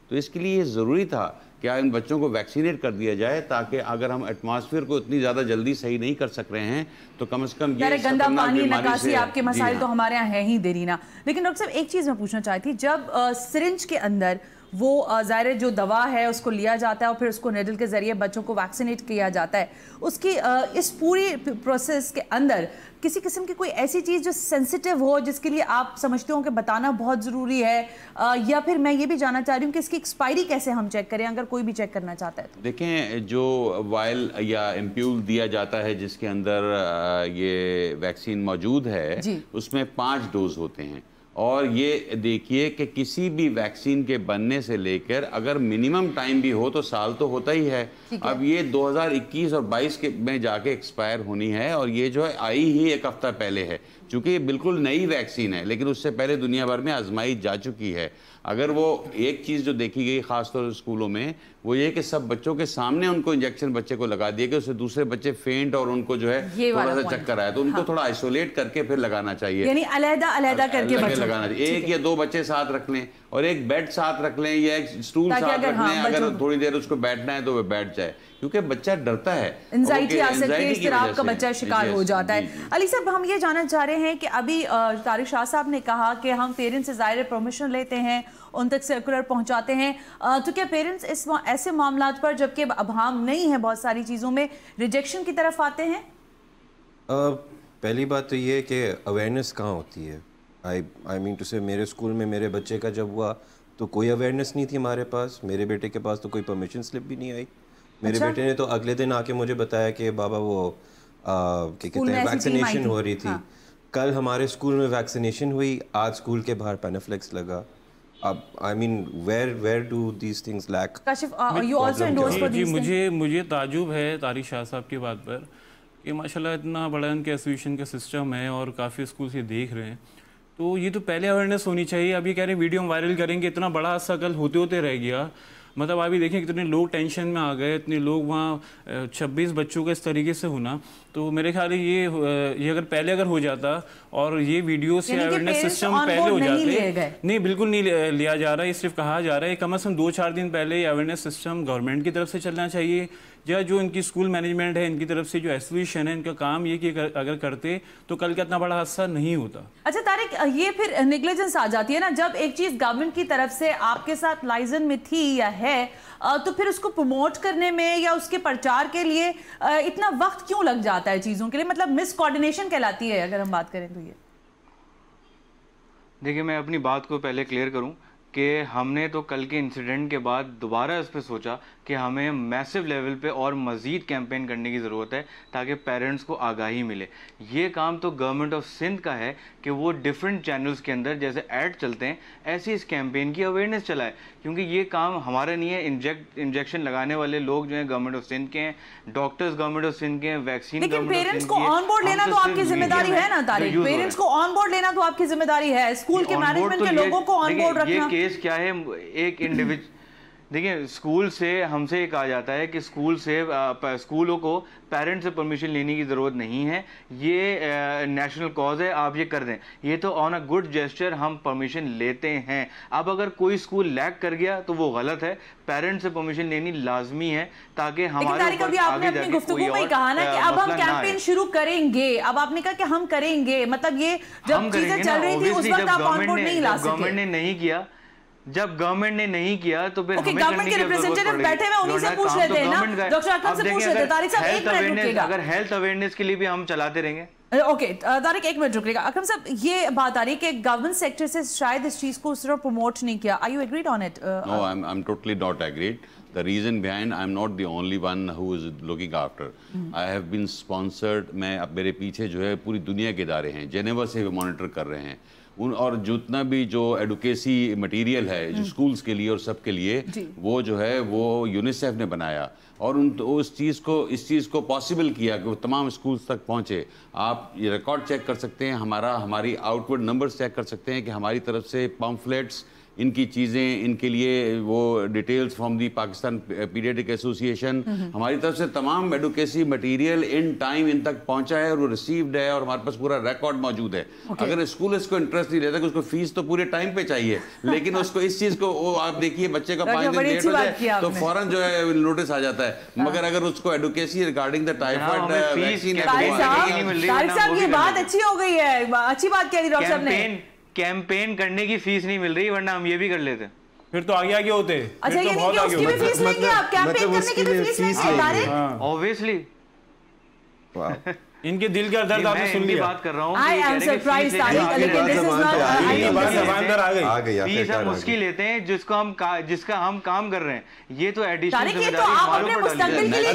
तो इसके लिए ये ज़रूरी था क्या इन बच्चों को वैक्सीनेट कर दिया जाए, ताकि अगर हम एटमॉस्फेयर को इतनी ज़्यादा जल्दी सही नहीं कर सक रहे हैं तो कम से कम ये गंदा पानी, निकासी, आपके मसाइल तो हमारे यहाँ है ही देरीना। लेकिन डॉक्टर साहब एक चीज़ मैं पूछना चाहती, जब सिरिंज के अंदर वो ज़ाहिर जो दवा है उसको लिया जाता है और फिर उसको नेडल के ज़रिए बच्चों को वैक्सीनेट किया जाता है, उसकी इस पूरी प्रोसेस के अंदर किसी किस्म की कोई ऐसी चीज़ जो सेंसिटिव हो जिसके लिए आप समझते हो कि बताना बहुत ज़रूरी है, या फिर मैं ये भी जानना चाह रही हूँ कि इसकी एक्सपायरी कैसे हम चेक करें अगर कोई भी चेक करना चाहता है तो? देखें, जो वायल या एम्प्यूल दिया जाता है जिसके अंदर ये वैक्सीन मौजूद है उसमें पाँच डोज होते हैं, और ये देखिए कि किसी भी वैक्सीन के बनने से लेकर अगर मिनिमम टाइम भी हो तो साल तो होता ही है। अब ये दो हज़ार इक्कीस और बाईस के में जाके एक्सपायर होनी है, और ये जो है आई ही एक हफ्ता पहले है, चूँकि ये बिल्कुल नई वैक्सीन है लेकिन उससे पहले दुनिया भर में आजमाई जा चुकी है। अगर वो एक चीज़ जो देखी गई खासतौर पर स्कूलों में वो ये कि सब बच्चों के सामने उनको इंजेक्शन बच्चे को लगा दिए कि उससे दूसरे बच्चे फेंट और उनको जो है थोड़ा सा चक्कर आया तो उनको हाँ। थोड़ा आइसोलेट करके फिर लगाना चाहिए, यानी अलग अलग करके लगाना चाहिए। एक या दो बच्चे साथ रख लें और एक बेड साथ रख लें या एक स्टूल साथ रख लें, अगर थोड़ी देर उसको बैठना है तो वह बैठ जाए, क्योंकि बच्चा डरता है, एंजाइटी आ सकती है, इस्तिराब का बच्चा शिकार हो जाता है। अली साहब, हम ये जानना चाह रहे हैं कि अभी तारिक शाह साहब ने कहा कि हम पेरेंट्स से ज़ाहिर परमिशन लेते हैं, उन तक सर्कुलर पहुंचाते हैं, तो क्या पेरेंट्स इस ऐसे मामलात पर जबकि अभाम नहीं है बहुत सारी चीज़ों में रिजेक्शन की तरफ आते हैं? uh, पहली बात तो ये कि अवेयरनेस कहाँ होती है। आई आई मीन टू से मेरे स्कूल में मेरे बच्चे का जब हुआ तो कोई अवेयरनेस नहीं थी हमारे पास, मेरे बेटे के पास तो कोई परमिशन स्लिप भी नहीं आई। मेरे अच्छा? बेटे ने तो अगले दिन आके मुझे बताया कि बाबा वो क्या कहते हैं वैक्सीनेशन हो रही थी। हाँ। कल हमारे स्कूल में वैक्सीनेशन हुई, आज स्कूल के बाहर पैनाफ्लेक्स लगा। अब I mean where where do these things lack? Kashif, you also endorse for this? मुझे मुझे ताजुब है तारिक शाह साहब की बात पर कि माशाल्लाह इतना बड़ा इनके एसोसिएशन का सिस्टम है और काफ़ी स्कूल से देख रहे हैं, तो ये तो पहले अवेयरनेस होनी चाहिए। अभी कह रहे हैं वीडियो वायरल करेंगे, इतना बड़ा हादसा कल होते होते रह गया। मतलब अभी देखें कितने लोग टेंशन में आ गए, इतने लोग वहाँ छब्बीस बच्चों का इस तरीके से होना, तो मेरे ख्याल ये ये अगर पहले अगर हो जाता और ये वीडियो से अवेयरनेस सिस्टम पहले हो जाते, नहीं बिल्कुल नहीं लिया जा रहा है, ये सिर्फ कहा जा रहा है। कम अज़ कम दो चार दिन पहले ये अवेयरनेस सिस्टम गवर्नमेंट की तरफ से चलना चाहिए, या जो इनकी स्कूल मैनेजमेंट है इनकी तरफ से जो एसोसिएशन है इनका काम ये कि अगर करते तो कल का इतना बड़ा हादसा नहीं होता। अच्छा तारिक, ये फिर नेग्लिजेंस आ जाती है ना, जब एक चीज गवर्नमेंट की तरफ से आपके साथ लाइजन में थी या है तो फिर उसको प्रमोट करने में या उसके प्रचार के लिए इतना वक्त क्यों लग जाता है चीजों के लिए? मतलब मिस कोऑर्डिनेशन कहलाती है अगर हम बात करें तो। ये देखिए, मैं अपनी बात को पहले क्लियर करूं कि हमने तो कल के इंसिडेंट के बाद दोबारा इस पर सोचा कि हमें मैसिव लेवल पे और मज़ीद कैंपेन करने की ज़रूरत है ताकि पेरेंट्स को आगाही मिले। ये काम तो गवर्नमेंट ऑफ सिंध का है कि वो डिफरेंट चैनल्स के अंदर जैसे ऐड चलते हैं ऐसी इस कैंपेन की अवेयरनेस चलाए, क्योंकि ये काम हमारा नहीं है। इंजेक्ट इंजेक्शन लगाने वाले लोग जो हैं गवर्नमेंट ऑफ सिंध के हैं, डॉक्टर्स गवर्नमेंट ऑफ सिंध के हैं, वैक्सीन लेकिन पेरेंट्स को ऑन बोर्ड लेना तो आपकी जिम्मेदारी है ना तारिक, पेरेंट्स को ऑन बोर्ड लेना तो आपकी जिम्मेदारी है, स्कूल के मैनेजमेंट के लोगों को ऑन बोर्ड रखना। ये केस क्या है, एक इंडिविजुअल देखिए, स्कूल से हमसे ये कहा जाता है कि स्कूल से स्कूलों को पेरेंट्स से परमिशन लेने की ज़रूरत नहीं है, ये नेशनल कॉज है, आप ये कर दें। ये तो ऑन अ गुड जेस्चर हम परमिशन लेते हैं। अब अगर कोई स्कूल लैग कर गया तो वो गलत है, पेरेंट्स से परमिशन लेनी लाजमी है ताकि हमारे ऊपर आगे जाके कोई और कहा ना कि अब हम कैंपेन शुरू करेंगे, अब आपने कहा कि हम करेंगे, मतलब ये जब चीजें चल रही थी उस वक्त आप ऑन बोर्ड नहीं ला सके। गवर्नमेंट ने नहीं किया, जब गवर्नमेंट ने नहीं किया तो फिर okay, गवर्नमेंट के रिप्रेजेंटेटिव बैठे हैं, उन्हीं से पूछ लेते हैं ना, डॉक्टर अकरम से पूछ लेते हैं। तारिक साहब एक मिनट रुकिएगा, अगर हेल्थ अवेयरनेस के लिए भी हम चलाते रहेंगे। ओके तारिक एक मिनट रुकिएगा। अकरम साहब, ये बात आ रही है कि गवर्नमेंट सेक्टर से शायद इस चीज को सिर्फ प्रमोट नहीं किया। Are you agreed on it? No, I am I am totally not agreed. The reason behind, I am not the only one who is looking after. Mm-hmm. I have been sponsored. मैं अब मेरे पीछे जो है पूरी दुनिया के इदारे हैं, जेनेवा से भी मॉनिटर कर रहे हैं उन, और जितना भी जो एडुकेसी मटेरियल है जो स्कूल्स के लिए और सब के लिए, वो जो है वो यूनिसेफ ने बनाया और उन तो उस चीज़ को इस चीज़ को पॉसिबल किया कि वो तमाम स्कूल्स तक पहुँचे। आप ये रिकॉर्ड चेक कर सकते हैं, हमारा हमारी आउटवर्ड नंबर्स चेक कर सकते हैं कि हमारी तरफ से पम्फलेट्स इनकी चीज़ें, इनके लिए वो details from the Pakistan pediatric association, हमारी तरफ से तमाम एडुकेसी मटेरियल इन टाइम इन तक पहुंचा है और वो रिसीव्ड है और हमारे पास पूरा रिकॉर्ड मौजूद है। okay. अगर स्कूल इसको इंटरेस्ट नहीं लेता कि उसको फीस तो पूरे टाइम पे चाहिए, लेकिन उसको इस चीज़ को वो आप देखिए बच्चे का पाँच दिन लेट हो जाए तो फौरन जो है नोटिस आ जाता है। मगर अगर उसको advocacy regarding the typhoid vaccine, साहब ये बात अच्छी हो गई है, अच्छी बात कह दी डॉक्टर साहब ने, कैंपेन करने की फीस नहीं मिल रही, वरना हम ये भी कर लेते फिर तो आगे आगे होते। अच्छा ये नहीं कि उसकी भी फीस लेंगे आप, कैंपेन करने की भी फीस लेंगे ऑब्वियसली। इनके दिल का दर्द आपने सुन लिया। बात कर रहा हूँ, I am surprised, लेकिन this is not आ गई फीस हम उसकी लेते हैं जिसको हम जिसका हम काम कर रहे हैं, ये तो एडिशनल जिम्मेदारी हमारे ऊपर डाल दी है।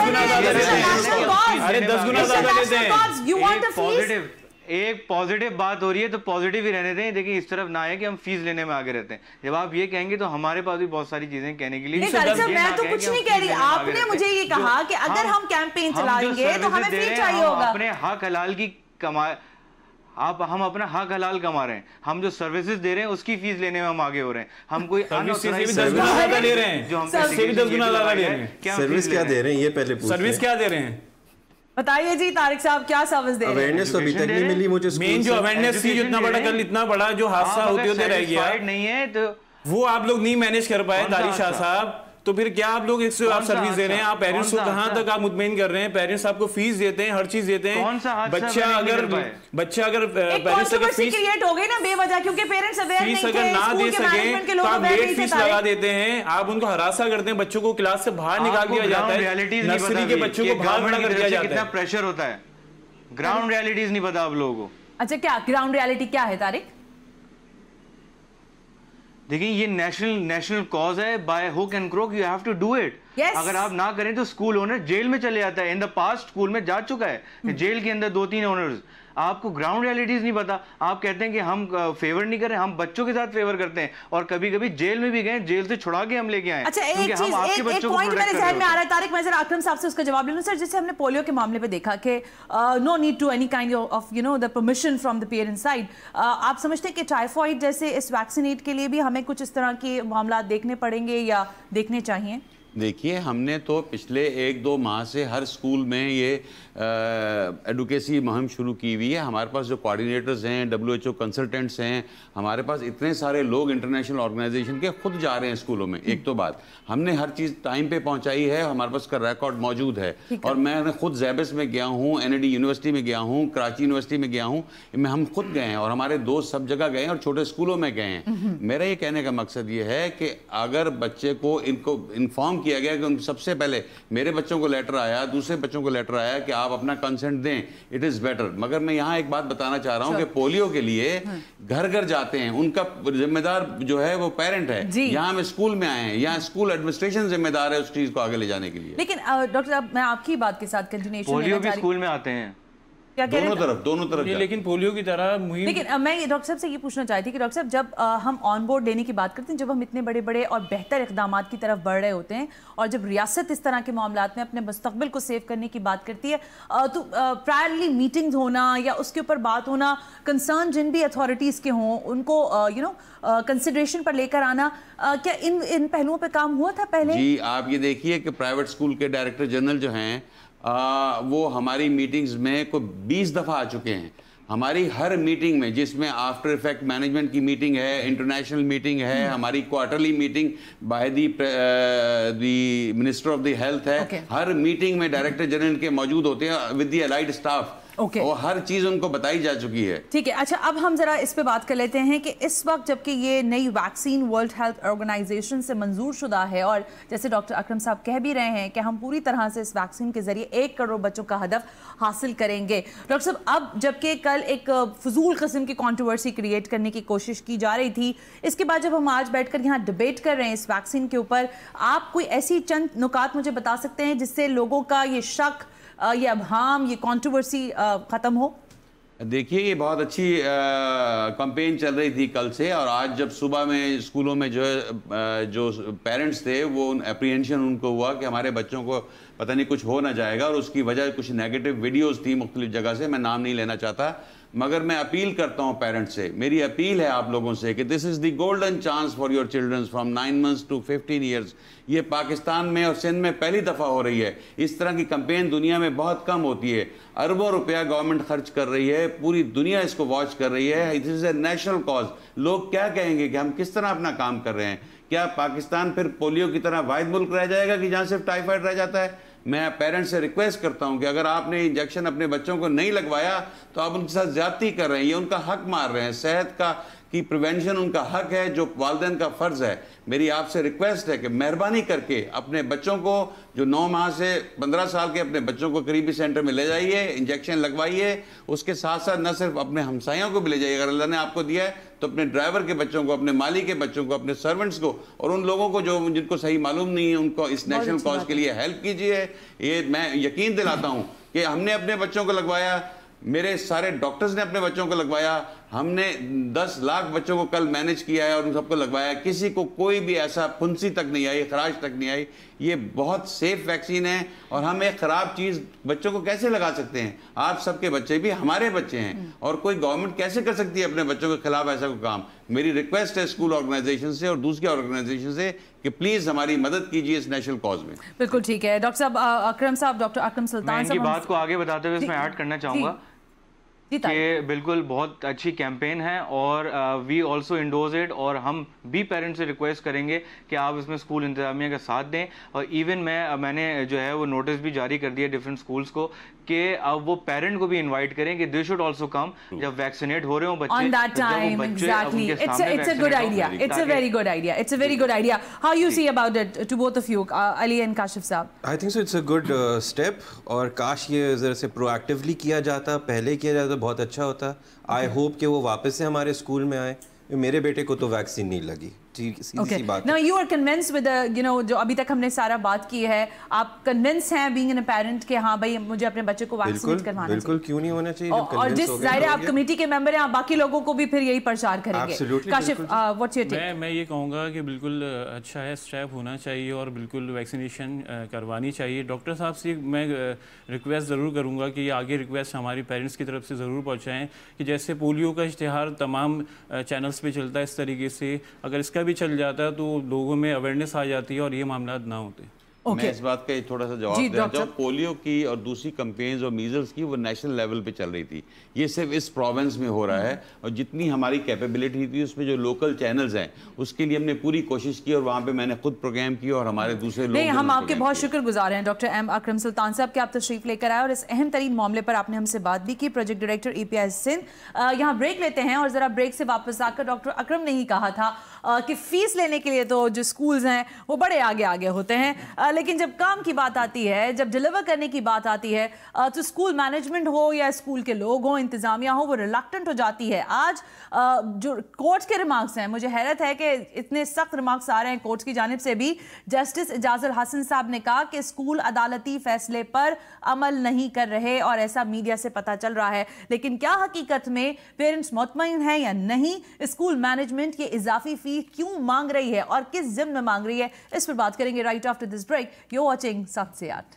अरे दस गुना ज्यादा लेते हैं। एक पॉजिटिव बात हो रही है तो पॉजिटिव ही रहने दें, देखिए इस तरफ ना है कि हम फीस लेने में आगे रहते हैं। जब आप ये कहेंगे तो हमारे पास भी बहुत सारी चीजें कहने के लिए। मैं तो कुछ नहीं कह रही, आपने मुझे ये कहा कि अगर हम कैंपेन चलाएंगे तो हमें फीस चाहिए होगा। अपने हक हलाल की कमा आप हम अपना हक हलाल कमा रहे हैं, हम जो सर्विसेज दे रहे हैं उसकी फीस लेने में हम आगे हो रहे हैं। हम कोई सर्विस ज्यादा ले रहे हैं, जो हम दस गुना ज्यादा ले रहे हैं। सर्विस क्या दे रहे हैं ये पहले पूछते हैं। सर्विस क्या दे रहे हैं बताइए जी तारिक साहब, क्या सर्विस दे रहे हैं? अवेयरनेस तो अभी तक नहीं मिली मुझे। मेन जो अवेयरनेस थी, जितना बड़ा कल इतना बड़ा जो हादसा होते होते रह गया नहीं है तो वो आप लोग नहीं मैनेज कर पाए तारिक शाह साहब, तो फिर क्या आप लोग इससे आप सर्विस दे रहे हैं? आप पेरेंट्स को कहां तक आप मुतमईन कर रहे हैं? पेरेंट्स आपको फीस देते हैं, हर चीज देते हैं। बच्चा अगर बच्चा अगर पेरेंट्स अगर फीस क्रिएट हो गई ना बेवजह, क्योंकि पेरेंट्स अवेयर नहीं थे, अगर ना दे सके तो आप लेट फीस लगा देते हैं, आप उनको हरासा करते हैं, बच्चों को क्लास से बाहर निकाल दिया जाता है, नर्सरी के बच्चों को बाहर खड़ा कर दिया जाता है। कितना प्रेशर होता है, ग्राउंड रियलिटीज नहीं पता आप लोगों को। अच्छा क्या ग्राउंड रियलिटी क्या है तारिक? देखिए ये नेशनल नेशनल कॉज है, by hook and crook you have to do it. अगर आप ना करें तो स्कूल ओनर जेल में चले जाता है। इन द पास्ट स्कूल में जा चुका है, hmm. जेल के अंदर दो तीन ओनर्स। आपको ग्राउंड रियलिटीज नहीं पता, आप कहते हैं कि हम फेवर नहीं कर रहे, हम बच्चों के साथ फेवर करते हैं और कभी कभी जेल में भी गए, जेल से छुड़ा के हम लेके आए। अच्छा एक चीज, एक, एक पॉइंट मेरे ज़हन में आ रहा है तारिक, मैं जरा अकरम साहब से उसका जवाब ले लूं। सर जैसे हमने पोलियो के मामले पे देखा कि no need to any kind of you know the permission from the parents side, आप समझते हैं कि टाइफॉइड जैसे इस वैक्सीनेट के लिए भी हमें कुछ इस तरह के मामला देखने पड़ेंगे या देखने चाहिए? देखिए हमने तो पिछले एक दो माह से हर स्कूल में ये एडुकेसी मुहिम शुरू की हुई है। हमारे पास जो कोऑर्डिनेटर्स हैं, डब्ल्यू एच ओ कंसल्टेंट्स हैं, हमारे पास इतने सारे लोग इंटरनेशनल ऑर्गेनाइजेशन के खुद जा रहे हैं स्कूलों में। एक तो बात हमने हर चीज़ टाइम पे पहुंचाई है, हमारे पास का रिकॉर्ड मौजूद है। और मैं खुद जैबिस में गया हूँ, एन ए डी यूनिवर्सिटी में गया हूँ, कराची यूनिवर्सिटी में गया हूँ, मैं हम खुद गए हैं और हमारे दोस्त सब जगह गए हैं और छोटे स्कूलों में गए हैं। मेरा ये कहने का मकसद ये है कि अगर बच्चे को इनको इन्फॉर्म किया गया कि सबसे पहले मेरे बच्चों को लेटर आया, दूसरे बच्चों को लेटर आया कि आप अपना कंसेंट दें, इट इज बेटर। मगर मैं यहाँ एक बात बताना चाह रहा हूँ कि पोलियो के लिए घर घर जाते हैं, उनका जिम्मेदार जो है वो पेरेंट है। यहाँ हम स्कूल में आए हैं, यहाँ स्कूल एडमिनिस्ट्रेशन जिम्मेदार है उस चीज को आगे ले जाने के लिए। लेकिन डॉक्टर साहब मैं आपकी बात के साथ कंटिन्यूएशन पोलियो भी स्कूल में आते हैं, दोनों तरफ दोनों तरफ लेकिन पोलियो की तरह मुहिम। लेकिन मैं डॉक्टर साहब से ये पूछना चाहती थी कि डॉक्टर साहब जब आ, हम ऑन बोर्ड लेने की बात करते हैं, जब हम इतने बड़े बड़े और बेहतर इकदाम की तरफ बढ़ रहे होते हैं और जब रियासत इस तरह के मामलात में अपने मुस्तकबिल को सेव करने की बात करती है, आ, तो प्रायरली मीटिंग्स होना या उसके ऊपर बात होना, कंसर्न जिन भी अथॉरिटीज़ के हों उनको यू नो कंसिडरेशन पर लेकर आना, आ, क्या इन इन पहलुओं पर काम हुआ था पहले? जी आप ये देखिए कि प्राइवेट स्कूल के डायरेक्टर जनरल जो हैं आ, वो हमारी मीटिंग्स में को बीस दफ़ा आ चुके हैं। हमारी हर मीटिंग में, जिसमें आफ्टर इफेक्ट मैनेजमेंट की मीटिंग है, इंटरनेशनल मीटिंग है, हमारी quarterly meeting by the the minister of the health है, okay. हर मीटिंग में डायरेक्टर जनरल के मौजूद होते हैं with the allied staff. Okay. और हर चीज उनको बताई जा चुकी है। ठीक है, अच्छा अब हम जरा इस पे बात कर लेते हैं कि इस वक्त जबकि ये नई वैक्सीन वर्ल्ड हेल्थ ऑर्गेनाइजेशन से मंजूर शुदा है और जैसे डॉक्टर अकरम साहब कह भी रहे हैं कि हम पूरी तरह से इस वैक्सीन के जरिए एक करोड़ बच्चों का हदफ हासिल करेंगे। डॉक्टर साहब अब जबकि कल एक फजूल किस्म की कंट्रोवर्सी क्रिएट करने की कोशिश की जा रही थी, इसके बाद जब हम आज बैठकर यहाँ डिबेट कर रहे हैं इस वैक्सीन के ऊपर, आप कोई ऐसी चंद नुकात मुझे बता सकते हैं जिससे लोगों का ये शक, ये अबहाम, ये कंट्रोवर्सी खत्म हो? देखिए ये बहुत अच्छी कैंपेन चल रही थी कल से, और आज जब सुबह में स्कूलों में जो है जो पेरेंट्स थे वो अप्रीहेंशन उनको हुआ कि हमारे बच्चों को पता नहीं कुछ हो ना जाएगा, और उसकी वजह कुछ नेगेटिव वीडियोस थी मुख्तलिफ जगह से, मैं नाम नहीं लेना चाहता, मगर मैं अपील करता हूं पेरेंट्स से, मेरी अपील है आप लोगों से कि this is the golden chance for your children from nine months to fifteen years. ये पाकिस्तान में और सिंध में पहली दफ़ा हो रही है। इस तरह की कंपेन दुनिया में बहुत कम होती है। अरबों रुपया गवर्नमेंट खर्च कर रही है, पूरी दुनिया इसको वॉच कर रही है। It is a national cause. लोग क्या कहेंगे कि हम किस तरह अपना काम कर रहे हैं? क्या पाकिस्तान फिर पोलियो की तरह वाहिद मुल्क रह जाएगा कि जहाँ सिर्फ टाइफाइड रह जाता है? मैं पेरेंट्स से रिक्वेस्ट करता हूं कि अगर आपने इंजेक्शन अपने बच्चों को नहीं लगवाया तो आप उनके साथ ज्यादती कर रहे हैं, ये उनका हक मार रहे हैं। सेहत का की प्रिवेंशन उनका हक है, जो वालिदैन का फ़र्ज़ है। मेरी आपसे रिक्वेस्ट है कि मेहरबानी करके अपने बच्चों को, जो नौ माह से पंद्रह साल के अपने बच्चों को करीबी सेंटर में ले जाइए, इंजेक्शन लगवाइए। उसके साथ साथ न सिर्फ अपने हमसायों को भी ले जाइए, अगर अल्लाह ने आपको दिया है तो अपने ड्राइवर के बच्चों को, अपने माली के बच्चों को, अपने सर्वेंट्स को, और उन लोगों को जो जिनको सही मालूम नहीं है उनको इस नेशनल कॉज के लिए हेल्प कीजिए। ये मैं यकीन दिलाता हूँ कि हमने अपने बच्चों को लगवाया, मेरे सारे डॉक्टर्स ने अपने बच्चों को लगवाया, हमने दस लाख बच्चों को कल मैनेज किया है और उन सबको लगवाया। किसी को कोई भी ऐसा फुंसी तक नहीं आई, खराश तक नहीं आई। ये बहुत सेफ वैक्सीन है और हम एक ख़राब चीज़ बच्चों को कैसे लगा सकते हैं? आप सबके बच्चे भी हमारे बच्चे हैं और कोई गवर्नमेंट कैसे कर सकती है अपने बच्चों के खिलाफ ऐसा कोई काम? मेरी रिक्वेस्ट है स्कूल ऑर्गेनाइजेशन से और दूसरी ऑर्गेनाइजेशन से कि प्लीज़ हमारी मदद कीजिए इस नेशनल कॉज में। बिल्कुल ठीक है। डॉक्टर साहब, अकरम साहब, डॉक्टर अकरम सुल्तान साहब, बात को आगे बताते हुए इसमें ऐड करना चाहूँगा कि बिल्कुल बहुत अच्छी कैंपेन है और वी ऑल्सो इंडोज इट, और हम भी पेरेंट्स से रिक्वेस्ट करेंगे कि आप इसमें स्कूल इंतजामिया का साथ दें। और इवन मैं मैंने जो है वो नोटिस भी जारी कर दिया डिफरेंट स्कूल्स को कि अब वो पेरेंट को भी इनवाइट करें कि दे शुड आल्सो कम जब वैक्सीनेट हो रहे हो बच्चे। On that time, exactly. It's a, it's a good idea. It's a very good idea. It's a very good idea. How you see about it to both of you, uh, Ali and Kashif साहब? I think so. It's a good uh, step. और काश ये जरा से proactively किया जाता, पहले किया जाता, बहुत अच्छा होता। आई होप कि वो वापस से हमारे स्कूल में आए। मेरे बेटे को तो वैक्सीन नहीं लगी। Okay. Now you are convinced with the, you know, जो अभी तक हमने सारा बात की है, आप convinced हैं being a parent कि हाँ भाई मुझे अपने बच्चे को वैक्सीनेट करवाना चाहिए। बिल्कुल, क्यों नहीं होना चाहिए? और जिस जाहिर है आप कमेटी के मेंबर हैं, आप बाकी लोगों को भी फिर यही प्रचार करेंगे। Kashif, what's your take? मैं मैं ये कहूँगा कि बिल्कुल अच्छा है, स्टेप होना चाहिए और बिल्कुल वैक्सीनेशन करवानी चाहिए। डॉक्टर साहब से मैं रिक्वेस्ट ज़रूर करूँगा कि ये आगे रिक्वेस्ट हमारी पेरेंट्स की तरफ से ज़रूर पहुँचाएँ कि जैसे पोलियो का इश्तिहार तमाम चैनल्स पर चलता है, इस तरीके से अगर इसका भी चल जाता है तो लोगों में अवेयरनेस आ जाती है और ये मामला ना होते। Okay. मैं इस बात का थोड़ा सा जवाब देना चाहूँ। पोलियो की और दूसरी कंपेन्स और मीजल्स की वो नेशनल लेवल पे चल रही थी, ये सिर्फ इस प्रोविंस में हो रहा है और जितनी हमारी कैपेबिलिटी थी उसमें जो लोकल चैनल्स हैं उसके लिए हमने पूरी कोशिश की और वहाँ पे मैंने खुद प्रोग्राम किया और हमारे दूसरे लोग। हम आपके बहुत शुक्रगुजार हैं डॉक्टर एम अकरम सुल्तान साहब कि आप तशरीफ लेकर आए और इस अहम तरीन मामले पर आपने हमसे बात भी की। Project director E P I Sindh. यहाँ ब्रेक लेते हैं और जरा ब्रेक से वापस आकर डॉक्टर अकरम ने ही कहा था कि फीस लेने के लिए तो जो स्कूल्स हैं वो बड़े आगे आगे होते हैं, लेकिन जब काम की बात आती है, जब डिलीवर करने की बात आती है तो स्कूल मैनेजमेंट हो या स्कूल के लोग हो, इंतजामिया हो, वो रिलक्टेंट हो जाती है। आज जो कोर्ट्स के रिमार्क्स हैं, मुझे हैरत है कि इतने सख्त रिमार्क्स आ रहे हैं कोर्ट्स की जानिब से भी। जस्टिस इजाजुल हसन साहब ने कहा कि स्कूल अदालती फैसले पर अमल नहीं कर रहे और ऐसा मीडिया से पता चल रहा है, लेकिन क्या हकीकत में पेरेंट्स मुतमईन हैं या नहीं? स्कूल मैनेजमेंट ये इजाफी फी क्यों मांग रही है और किस जिम्न में मांग रही है, इस पर बात करेंगे right after this break. You watching सात से आठ।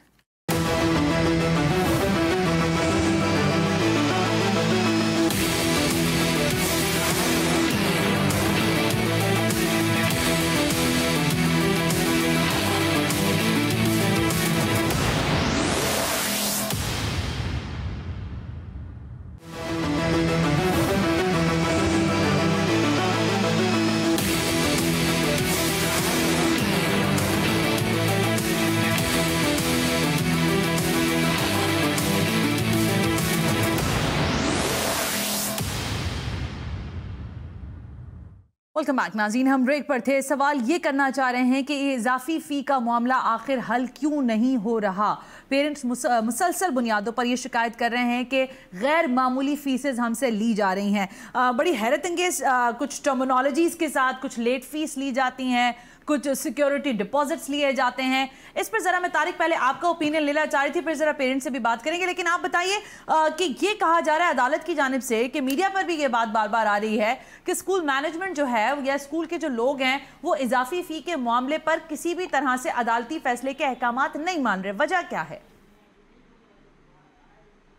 वेलकम बैक नाज़रीन, हम ब्रेक पर थे। सवाल ये करना चाह रहे हैं कि ये इजाफी फ़ी का मामला आखिर हल क्यों नहीं हो रहा। पेरेंट्स मुसलसल बुनियादों पर ये शिकायत कर रहे हैं कि गैर मामूली फ़ीसेस हमसे ली जा रही हैं। आ, बड़ी हैरत अंगेज कुछ टर्मिनोलॉजीज़ के साथ कुछ लेट फ़ीस ली जाती हैं, कुछ सिक्योरिटी डिपॉजिट्स लिए जाते हैं। इस पर ज़रा मैं तारिक पहले आपका ओपिनियन लेना चाह रही थी, फिर ज़रा पेरेंट्स से भी बात करेंगे। लेकिन आप बताइए कि ये कहा जा रहा है अदालत की जानिब से कि मीडिया पर भी ये बात बार बार आ रही है कि स्कूल मैनेजमेंट जो है या स्कूल के जो लोग हैं वो इजाफी फ़ी के मामले पर किसी भी तरह से अदालती फैसले के अहकामात नहीं मान रहे। वजह क्या है?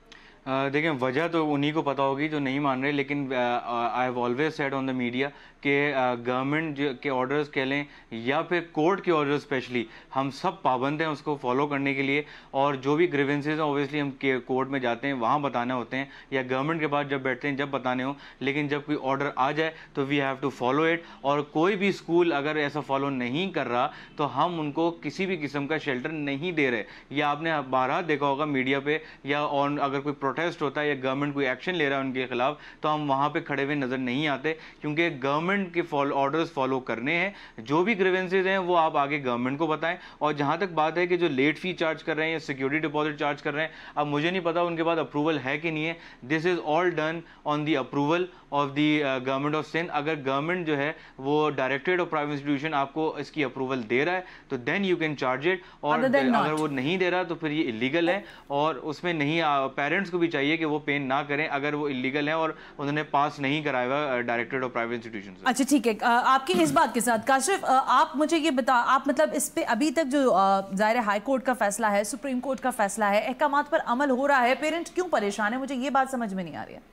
देखें, वजह तो उन्हीं को पता होगी जो नहीं मान रहे, लेकिन I have always said on the media कि गवर्नमेंट के ऑर्डर्स कह लें या फिर कोर्ट के ऑर्डर्स स्पेशली, हम सब पाबंद हैं उसको फॉलो करने के लिए। और जो भी ग्रीवेंसेज हैं ऑब्वियसली हम के कोर्ट में जाते हैं, वहाँ बताने होते हैं, या गवर्नमेंट के पास जब बैठते हैं जब बताने हो। लेकिन जब कोई ऑर्डर आ जाए तो we have to follow it. और कोई भी स्कूल अगर ऐसा फॉलो नहीं कर रहा तो हम उनको किसी भी किस्म का शेल्टर नहीं दे रहे। या आपने बारहा देखा होगा मीडिया पे, या ऑन अगर कोई प्रोटेस्ट होता है या गवर्नमेंट कोई एक्शन ले रहा है उनके खिलाफ, तो हम वहाँ पे खड़े हुए नजर नहीं आते, क्योंकि गवर्नमेंट के ऑर्डर्स फॉलो करने हैं। जो भी ग्रीवेंसेज हैं वो आप आगे गवर्नमेंट को बताएं। और जहां तक बात है कि जो लेट फी चार्ज कर रहे हैं या सिक्योरिटी डिपॉजिट चार्ज कर रहे हैं, अब मुझे नहीं पता उनके पास अप्रूवल है कि नहीं है। This is all done on the approval of the government of Sindh. अगर गवर्नमेंट जो है वो डायरेक्टरेट ऑफ प्राइवेट इंस्टीट्यूशन आपको इसकी अप्रूवल दे रहा है तो then you can charge it. और अगर वो नहीं दे रहा तो फिर ये इलीगल है, और उसमें नहीं, पेरेंट्स को भी चाहिए कि वो पे ना करें अगर वो इलीगल है और उन्होंने पास नहीं कराया हुआ डायरेक्टरेट ऑफ प्राइवेट इंस्टीट्यूशन। अच्छा ठीक है, आपकी इस बात के साथ काशिफ आप मुझे ये बता, आप मतलब इस पे अभी तक जो ज़ाहिर हाई कोर्ट का फैसला है, सुप्रीम कोर्ट का फैसला है, अहकामात पर अमल हो रहा है, पेरेंट्स क्यों परेशान है? मुझे ये बात समझ में नहीं आ रही है।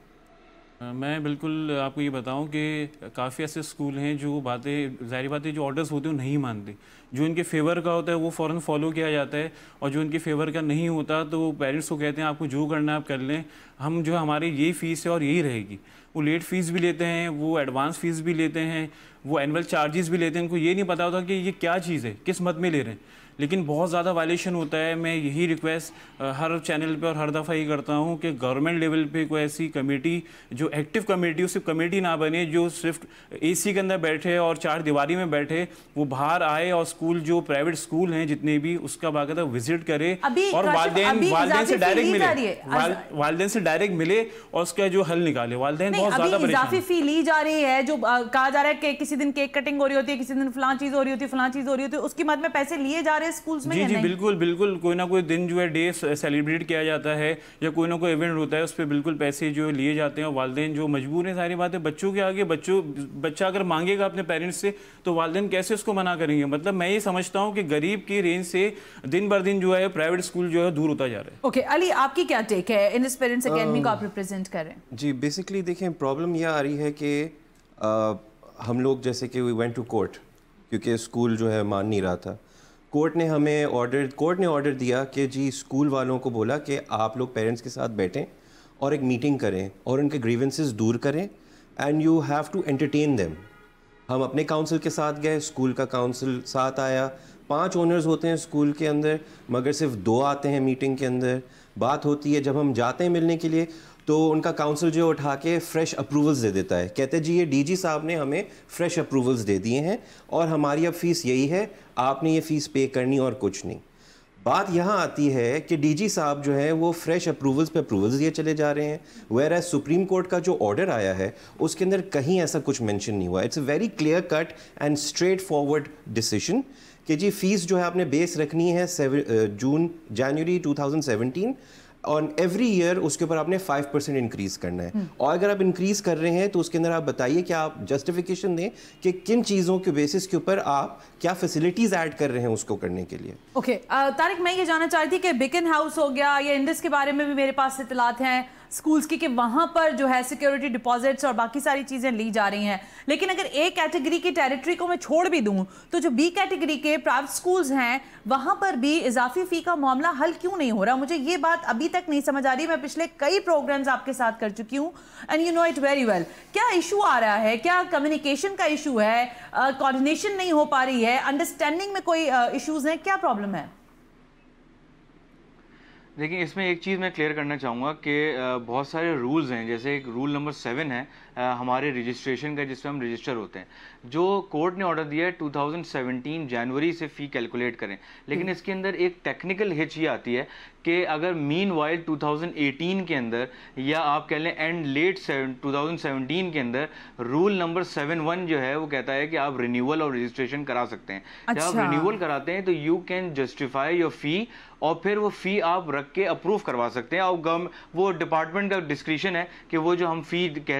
मैं बिल्कुल आपको ये बताऊं कि काफ़ी ऐसे स्कूल हैं जो बातें, ज़ाहिर बातें, जो ऑर्डर्स होते हैं वो नहीं मानते। जो इनके फेवर का होता है वो फ़ौरन फॉलो किया जाता है, और जो इनके फेवर का नहीं होता तो पेरेंट्स को कहते हैं आपको जो करना है आप कर लें, हम जो हमारी यही फ़ीस है और यही रहेगी। वो लेट फ़ीस भी लेते हैं, वो एडवांस फ़ीस भी लेते हैं, वो एनुअल चार्जेस भी लेते हैं। उनको ये नहीं पता होता कि ये क्या चीज़ है, किस मद में ले रहे हैं। लेकिन बहुत ज़्यादा वायलेशन होता है। मैं यही रिक्वेस्ट हर चैनल पे और हर दफ़ा ये करता हूँ कि गवर्नमेंट लेवल पे कोई ऐसी कमेटी, जो एक्टिव कमेटी हो, सिर्फ कमेटी ना बने जो सिर्फ एसी के अंदर बैठे और चार दीवारी में बैठे, वो बाहर आए और स्कूल, जो प्राइवेट स्कूल हैं जितने भी, उसका बाकायदा विजिट करे और वालिदैन वालिदैन से डायरेक्ट मिले, वालिदैन से डायरेक्ट मिले और उसका जो हल निकाले। वालिदैन बहुत ज़्यादा इजाफी फी ली जा रही है, जो कहा जा रहा है कि किसी दिन केक कटिंग हो रही होती है, किसी दिन फलां चीज़ हो रही होती है, फलां चीज़ हो रही होती है, उसकी मद में पैसे लिए जा रहे हैं स्कूल्स में? जी जी बिल्कुल बिल्कुल, कोई ना कोई दिन जो है डे सेलिब्रेट किया जाता है या कोई ना कोई इवेंट होता है, उस पर बिल्कुल पैसे जो लिए जाते हैं। और वालिदैन जो मजबूर हैं, सारी बात है, बच्चों के आगे, बच्चों बच्चा अगर मांगेगा अपने पेरेंट्स से तो वालिदैन कैसे उसको मना करेंगे? मतलब मैं ये समझता हूँ कि गरीब की रेंज से दिन बर दिन जो है प्राइवेट स्कूल जो है दूर होता जा रहा है। ओके अली, आपकी क्या टेक है? इन पेरेंट्स एकेडमी को आप रिप्रेजेंट कर रहे हैं। जी बेसिकली देखें, प्रॉब्लम यह आ रही है कि हम लोग जैसे कि वी वेंट टू कोर्ट, क्योंकि स्कूल जो है मान नहीं रहा था। कोर्ट ने हमें ऑर्डर कोर्ट ने ऑर्डर दिया कि जी स्कूल वालों को बोला कि आप लोग पेरेंट्स के साथ बैठें और एक मीटिंग करें और उनके ग्रीवेंसेस दूर करें, and you have to entertain them. हम अपने काउंसिल के साथ गए, स्कूल का काउंसिल साथ आया, पांच ओनर्स होते हैं स्कूल के अंदर, मगर सिर्फ दो आते हैं मीटिंग के अंदर। बात होती है, जब हम जाते हैं मिलने के लिए तो उनका काउंसिल जो उठा के फ्रेश अप्रूवल्स दे देता है, कहते हैं जी ये डीजी साहब ने हमें फ्रेश अप्रूवल्स दे दिए हैं और हमारी अब फीस यही है, आपने ये फ़ीस पे करनी और कुछ नहीं। बात यहाँ आती है कि डीजी साहब जो है वो फ्रेश अप्रूवल्स पे अप्रूवल्स दिए चले जा रहे हैं, वेयर एज सुप्रीम कोर्ट का जो ऑर्डर आया है उसके अंदर कहीं ऐसा कुछ मेंशन नहीं हुआ। It's a very clear cut and straightforward decision कि जी फीस जो है आपने बेस रखनी है June January two thousand seventeen, on every year उसके ऊपर आपने फाइव परसेंट इंक्रीज करना है। और अगर आप इंक्रीज कर रहे हैं तो उसके अंदर आप बताइए कि आप जस्टिफिकेशन दें कि किन चीज़ों के बेसिस के ऊपर आप क्या फैसिलिटीज ऐड कर रहे हैं उसको करने के लिए। ओके okay, तारिक, मैं ये जानना चाहती थी कि बिकन हाउस हो गया या इंडस के बारे में भी मेरे पास इतलात हैं स्कूल्स की कि वहां पर जो है सिक्योरिटी डिपॉजिट्स और बाकी सारी चीजें ली जा रही हैं, लेकिन अगर ए कैटेगरी की टेरिटरी को मैं छोड़ भी दूं तो जो बी कैटेगरी के प्राइवेट स्कूल्स हैं वहां पर भी इजाफी फी का मामला हल क्यों नहीं हो रहा? मुझे ये बात अभी तक नहीं समझ आ रही। मैं पिछले कई प्रोग्राम्स आपके साथ कर चुकी हूँ and you know it very well. क्या इशू आ रहा है? क्या कम्युनिकेशन का इशू है, कोऑर्डिनेशन uh, नहीं हो पा रही है, अंडरस्टैंडिंग में कोई इश्यूज uh, हैं, क्या प्रॉब्लम है? देखिए, इसमें एक चीज़ मैं क्लियर करना चाहूँगा कि बहुत सारे रूल्स हैं, जैसे एक रूल नंबर सेवन है हमारे रजिस्ट्रेशन का जिसमें हम रजिस्टर होते हैं, जो कोर्ट ने ऑर्डर दिया है टू थाउजेंड सेवेंटीन जनवरी से फ़ी कैलकुलेट करें, लेकिन इसके अंदर एक टेक्निकल हिच ये आती है कि अगर meanwhile two thousand eighteen के अंदर या आप कह लें and late two thousand seventeen के अंदर रूल नंबर सेवन वन जो है वो कहता है कि आप रिन्यूअल और रजिस्ट्रेशन करा सकते हैं। अच्छा। जब आप रिन्यूअल कराते हैं तो you can justify your fee और फिर वो फ़ी आप रख के अप्रूव करवा सकते हैं। और गवर्नमेंट, वो डिपार्टमेंट का डिस्क्रिशन है कि वो जो हम फ़ी कहते हैं वो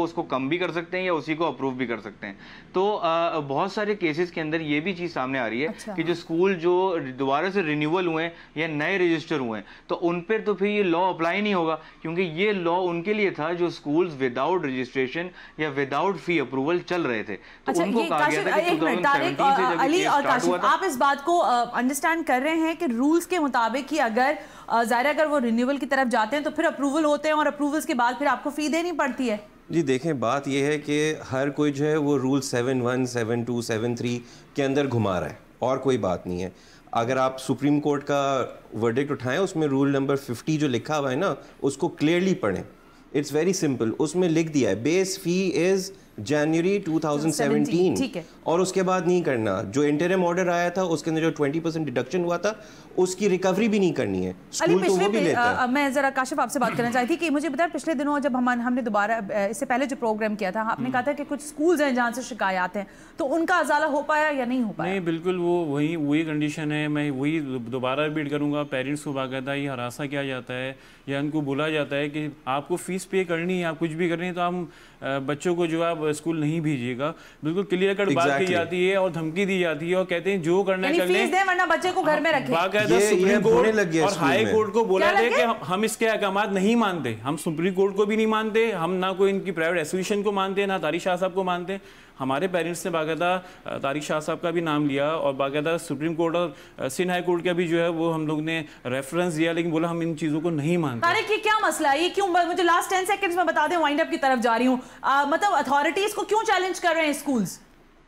उसको कम भी कर सकते हैं या उसी को अप्रूव भी कर सकते हैं। तो आ, बहुत सारे केसेस के अंदर ये भी चीज़ सामने आ रही है अच्छा। कि जो स्कूल जो दोबारा से रिन्यूअल हुए हैं या नए रजिस्टर हुए हैं तो उन पर तो फिर ये लॉ अप्लाई नहीं होगा, क्योंकि ये लॉ उनके लिए था जो स्कूल्स विदाउट रजिस्ट्रेशन या विदाउट फी अप्रूवल चल रहे थे। तो अच्छा, उनको कहा गया था कि तारिक, अली और काशिफ, आप इस बात को अंडरस्टैंड कर रहे हैं कि रूल्स के मुताबिक ही अगर ज़ाहिर अगर वो रिन्यूअल की तरफ जाते हैं तो फिर अप्रूवल होते हैं और अप्रूवल्स के बाद फिर आपको फी देनी पड़ती है? जी देखें, बात यह है कि हर कोई जो है वो rule seven one seven two seven three के अंदर घुमा रहा है और कोई बात नहीं है। अगर आप सुप्रीम कोर्ट का वर्डिक्ट उठाएं उसमें रूल नंबर फिफ्टी जो लिखा हुआ है ना उसको क्लियरली पढ़ें। इट्स वेरी सिंपल, उसमें लिख दिया है base fee is January two thousand seventeen और उसके बाद नहीं करना। जो इंटरिम ऑर्डर आया था उसके अंदर जो ट्वेंटी परसेंट डिडक्शन हुआ था उसकी रिकवरी भी नहीं करनी है। स्कूल तो वो भी लेता है। मैं जरा काशिफ आपसे बात करना चाहती थी कि मुझे बताया पिछले दिनों जब हम हमने दोबारा इससे पहले जो प्रोग्राम किया था आपने कहा था कि कुछ स्कूल्स हैं जहाँ से शिकायत हैं, तो उनका अजाला हो पाया या नहीं हो पाया? नहीं, बिल्कुल वो वही वही कंडीशन है। मैं वही दोबारा रिपीट करूँगा, पेरेंट्स को बाकायदा ही हरासा किया जाता है या उनको बोला जाता है कि आपको फीस पे करनी है, आप कुछ भी करनी है तो हम बच्चों को जो आप स्कूल नहीं भेजिएगा। बिल्कुल क्लियर कट बात की जाती है और धमकी दी जाती है और कहते हैं जो करना है कर लें, वरना बच्चे को घर में रखें। बाकायदा सुप्रीम कोर्ट और हाई कोर्ट को बोला है कि हम इसके अहकामात नहीं मानते, हम सुप्रीम कोर्ट को भी नहीं मानते, हम ना कोई इनकी प्राइवेट एसोसिएशन को मानते हैं ना तारिक शाह साहब को मानते। हमारे पेरेंट्स ने बाकायदा तारिक शाह साहब का भी नाम लिया और बाकायदा सुप्रीम कोर्ट और सिंध हाई कोर्ट का भी जो है वो हम लोग ने रेफरेंस दिया, लेकिन बोला हम इन चीज़ों को नहीं मानते। तारिक, ये क्या मसला है? ये क्यों? मुझे लास्ट टेन सेकंड्स में बता दें, वाइंड अप की तरफ जा रही हूँ। मतलब अथॉरिटीज को क्यों चैलेंज कर रहे हैं स्कूल्स?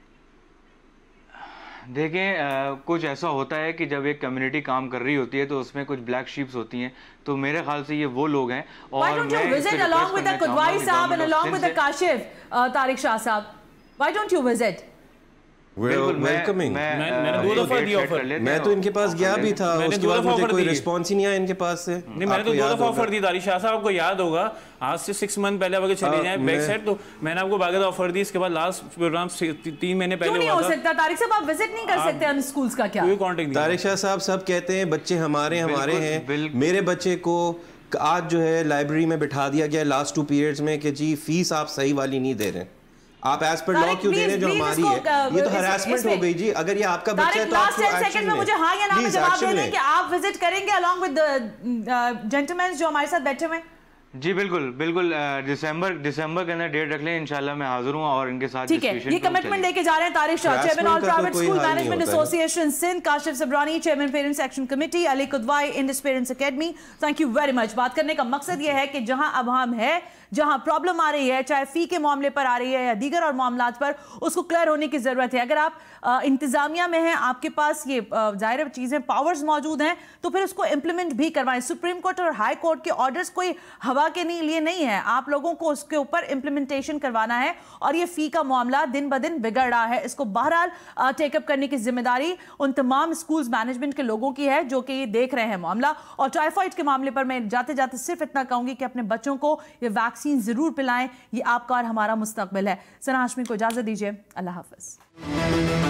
देखें, कुछ ऐसा होता है कि जब एक कम्युनिटी काम कर रही होती है तो उसमें कुछ ब्लैक शीप्स होती हैं, तो मेरे ख्याल से ये वो लोग हैं। और मैं visit along with the Qudwai साहब and along with the Kashif Tariq Shah साहब, why don't you visit? Welcoming. मैंने दो दफा दिया ऑफर, मैं तो इनके पास गया भी था, उसके बाद मुझे कोई रिस्पांस ही नहीं आया इनके पास से। नहीं, मैंने तो दो दफा ऑफर दी तारिक शाह साहब, आपको याद होगा आज से सिक्स मंथ पहले अगर चले जाएं बैक साइड तो मैंने आपको बाकायदा ऑफर दी। इसके बाद लास्ट प्रोग्राम तीन महीने पहले नहीं हो सकता तारिक साहब, आप विजिट नहीं कर सकते उन स्कूल्स का? क्या कोई कांटेक्ट नहीं? तारिक शाह साहब सब कहते हैं बच्चे हमारे हमारे हैं। मेरे बच्चे को आज जो है लाइब्रेरी में बिठा दिया गया लास्ट टू पीरियड्स में कि जी फीस आप सही वाली नहीं दे रहे, आप एज पर लॉ क्यों दे रहे हैं जो हमारी है? ये तो हरासमेंट हो गई जी। अगर ये आपका बच्चा है तो लास्ट टेन सेकंड में मुझे हाँ या ना में जवाब दे दें कि आप विजिट करेंगे अलोंग विद द जेंटलमैन जो हमारे साथ बैठे हुए? जी बिल्कुल बिल्कुल, दिसंबर दिसंबर के अंदर डेट रख लें, इंशाल्लाह मैं हाजिर हूँ और इनके साथ ठीक है। ये कमिटमेंट लेके जा रहे हैं Tariq Shah, chairman all private school management association Sindh, Kashif Sabrani chairman parents action committee, Ali Qudwai Indus parents academy. Thank you very much. बात करने का मकसद ये है कि जहां अब हम है, जहां प्रॉब्लम आ रही है, चाहे फी के मामले पर आ रही है या दीगर और मामलात पर, उसको क्लियर होने की जरूरत है। अगर आप इंतजामिया में हैं, आपके पास ये जाहिर चीजें पावर्स मौजूद हैं, तो फिर उसको इंप्लीमेंट भी करवाएं। सुप्रीम कोर्ट और हाई कोर्ट के ऑर्डर्स कोई हवा के लिए नहीं है, आप लोगों को उसके ऊपर इंप्लीमेंटेशन करवाना है। और ये फी का मामला दिन ब दिन बिगड़ रहा है, इसको बहरहाल टेकअप करने की जिम्मेदारी उन तमाम स्कूल्स मैनेजमेंट के लोगों की है जो कि ये देख रहे हैं मामला। और टाइफाइड के मामले पर मैं जाते जाते सिर्फ इतना कहूंगी कि अपने बच्चों को ये वैक्सीन जरूर पिलाएं, ये आपका और हमारा मुस्तकबिल है। सना हाशमी को इजाजत दीजिए, अल्लाह हाफिज।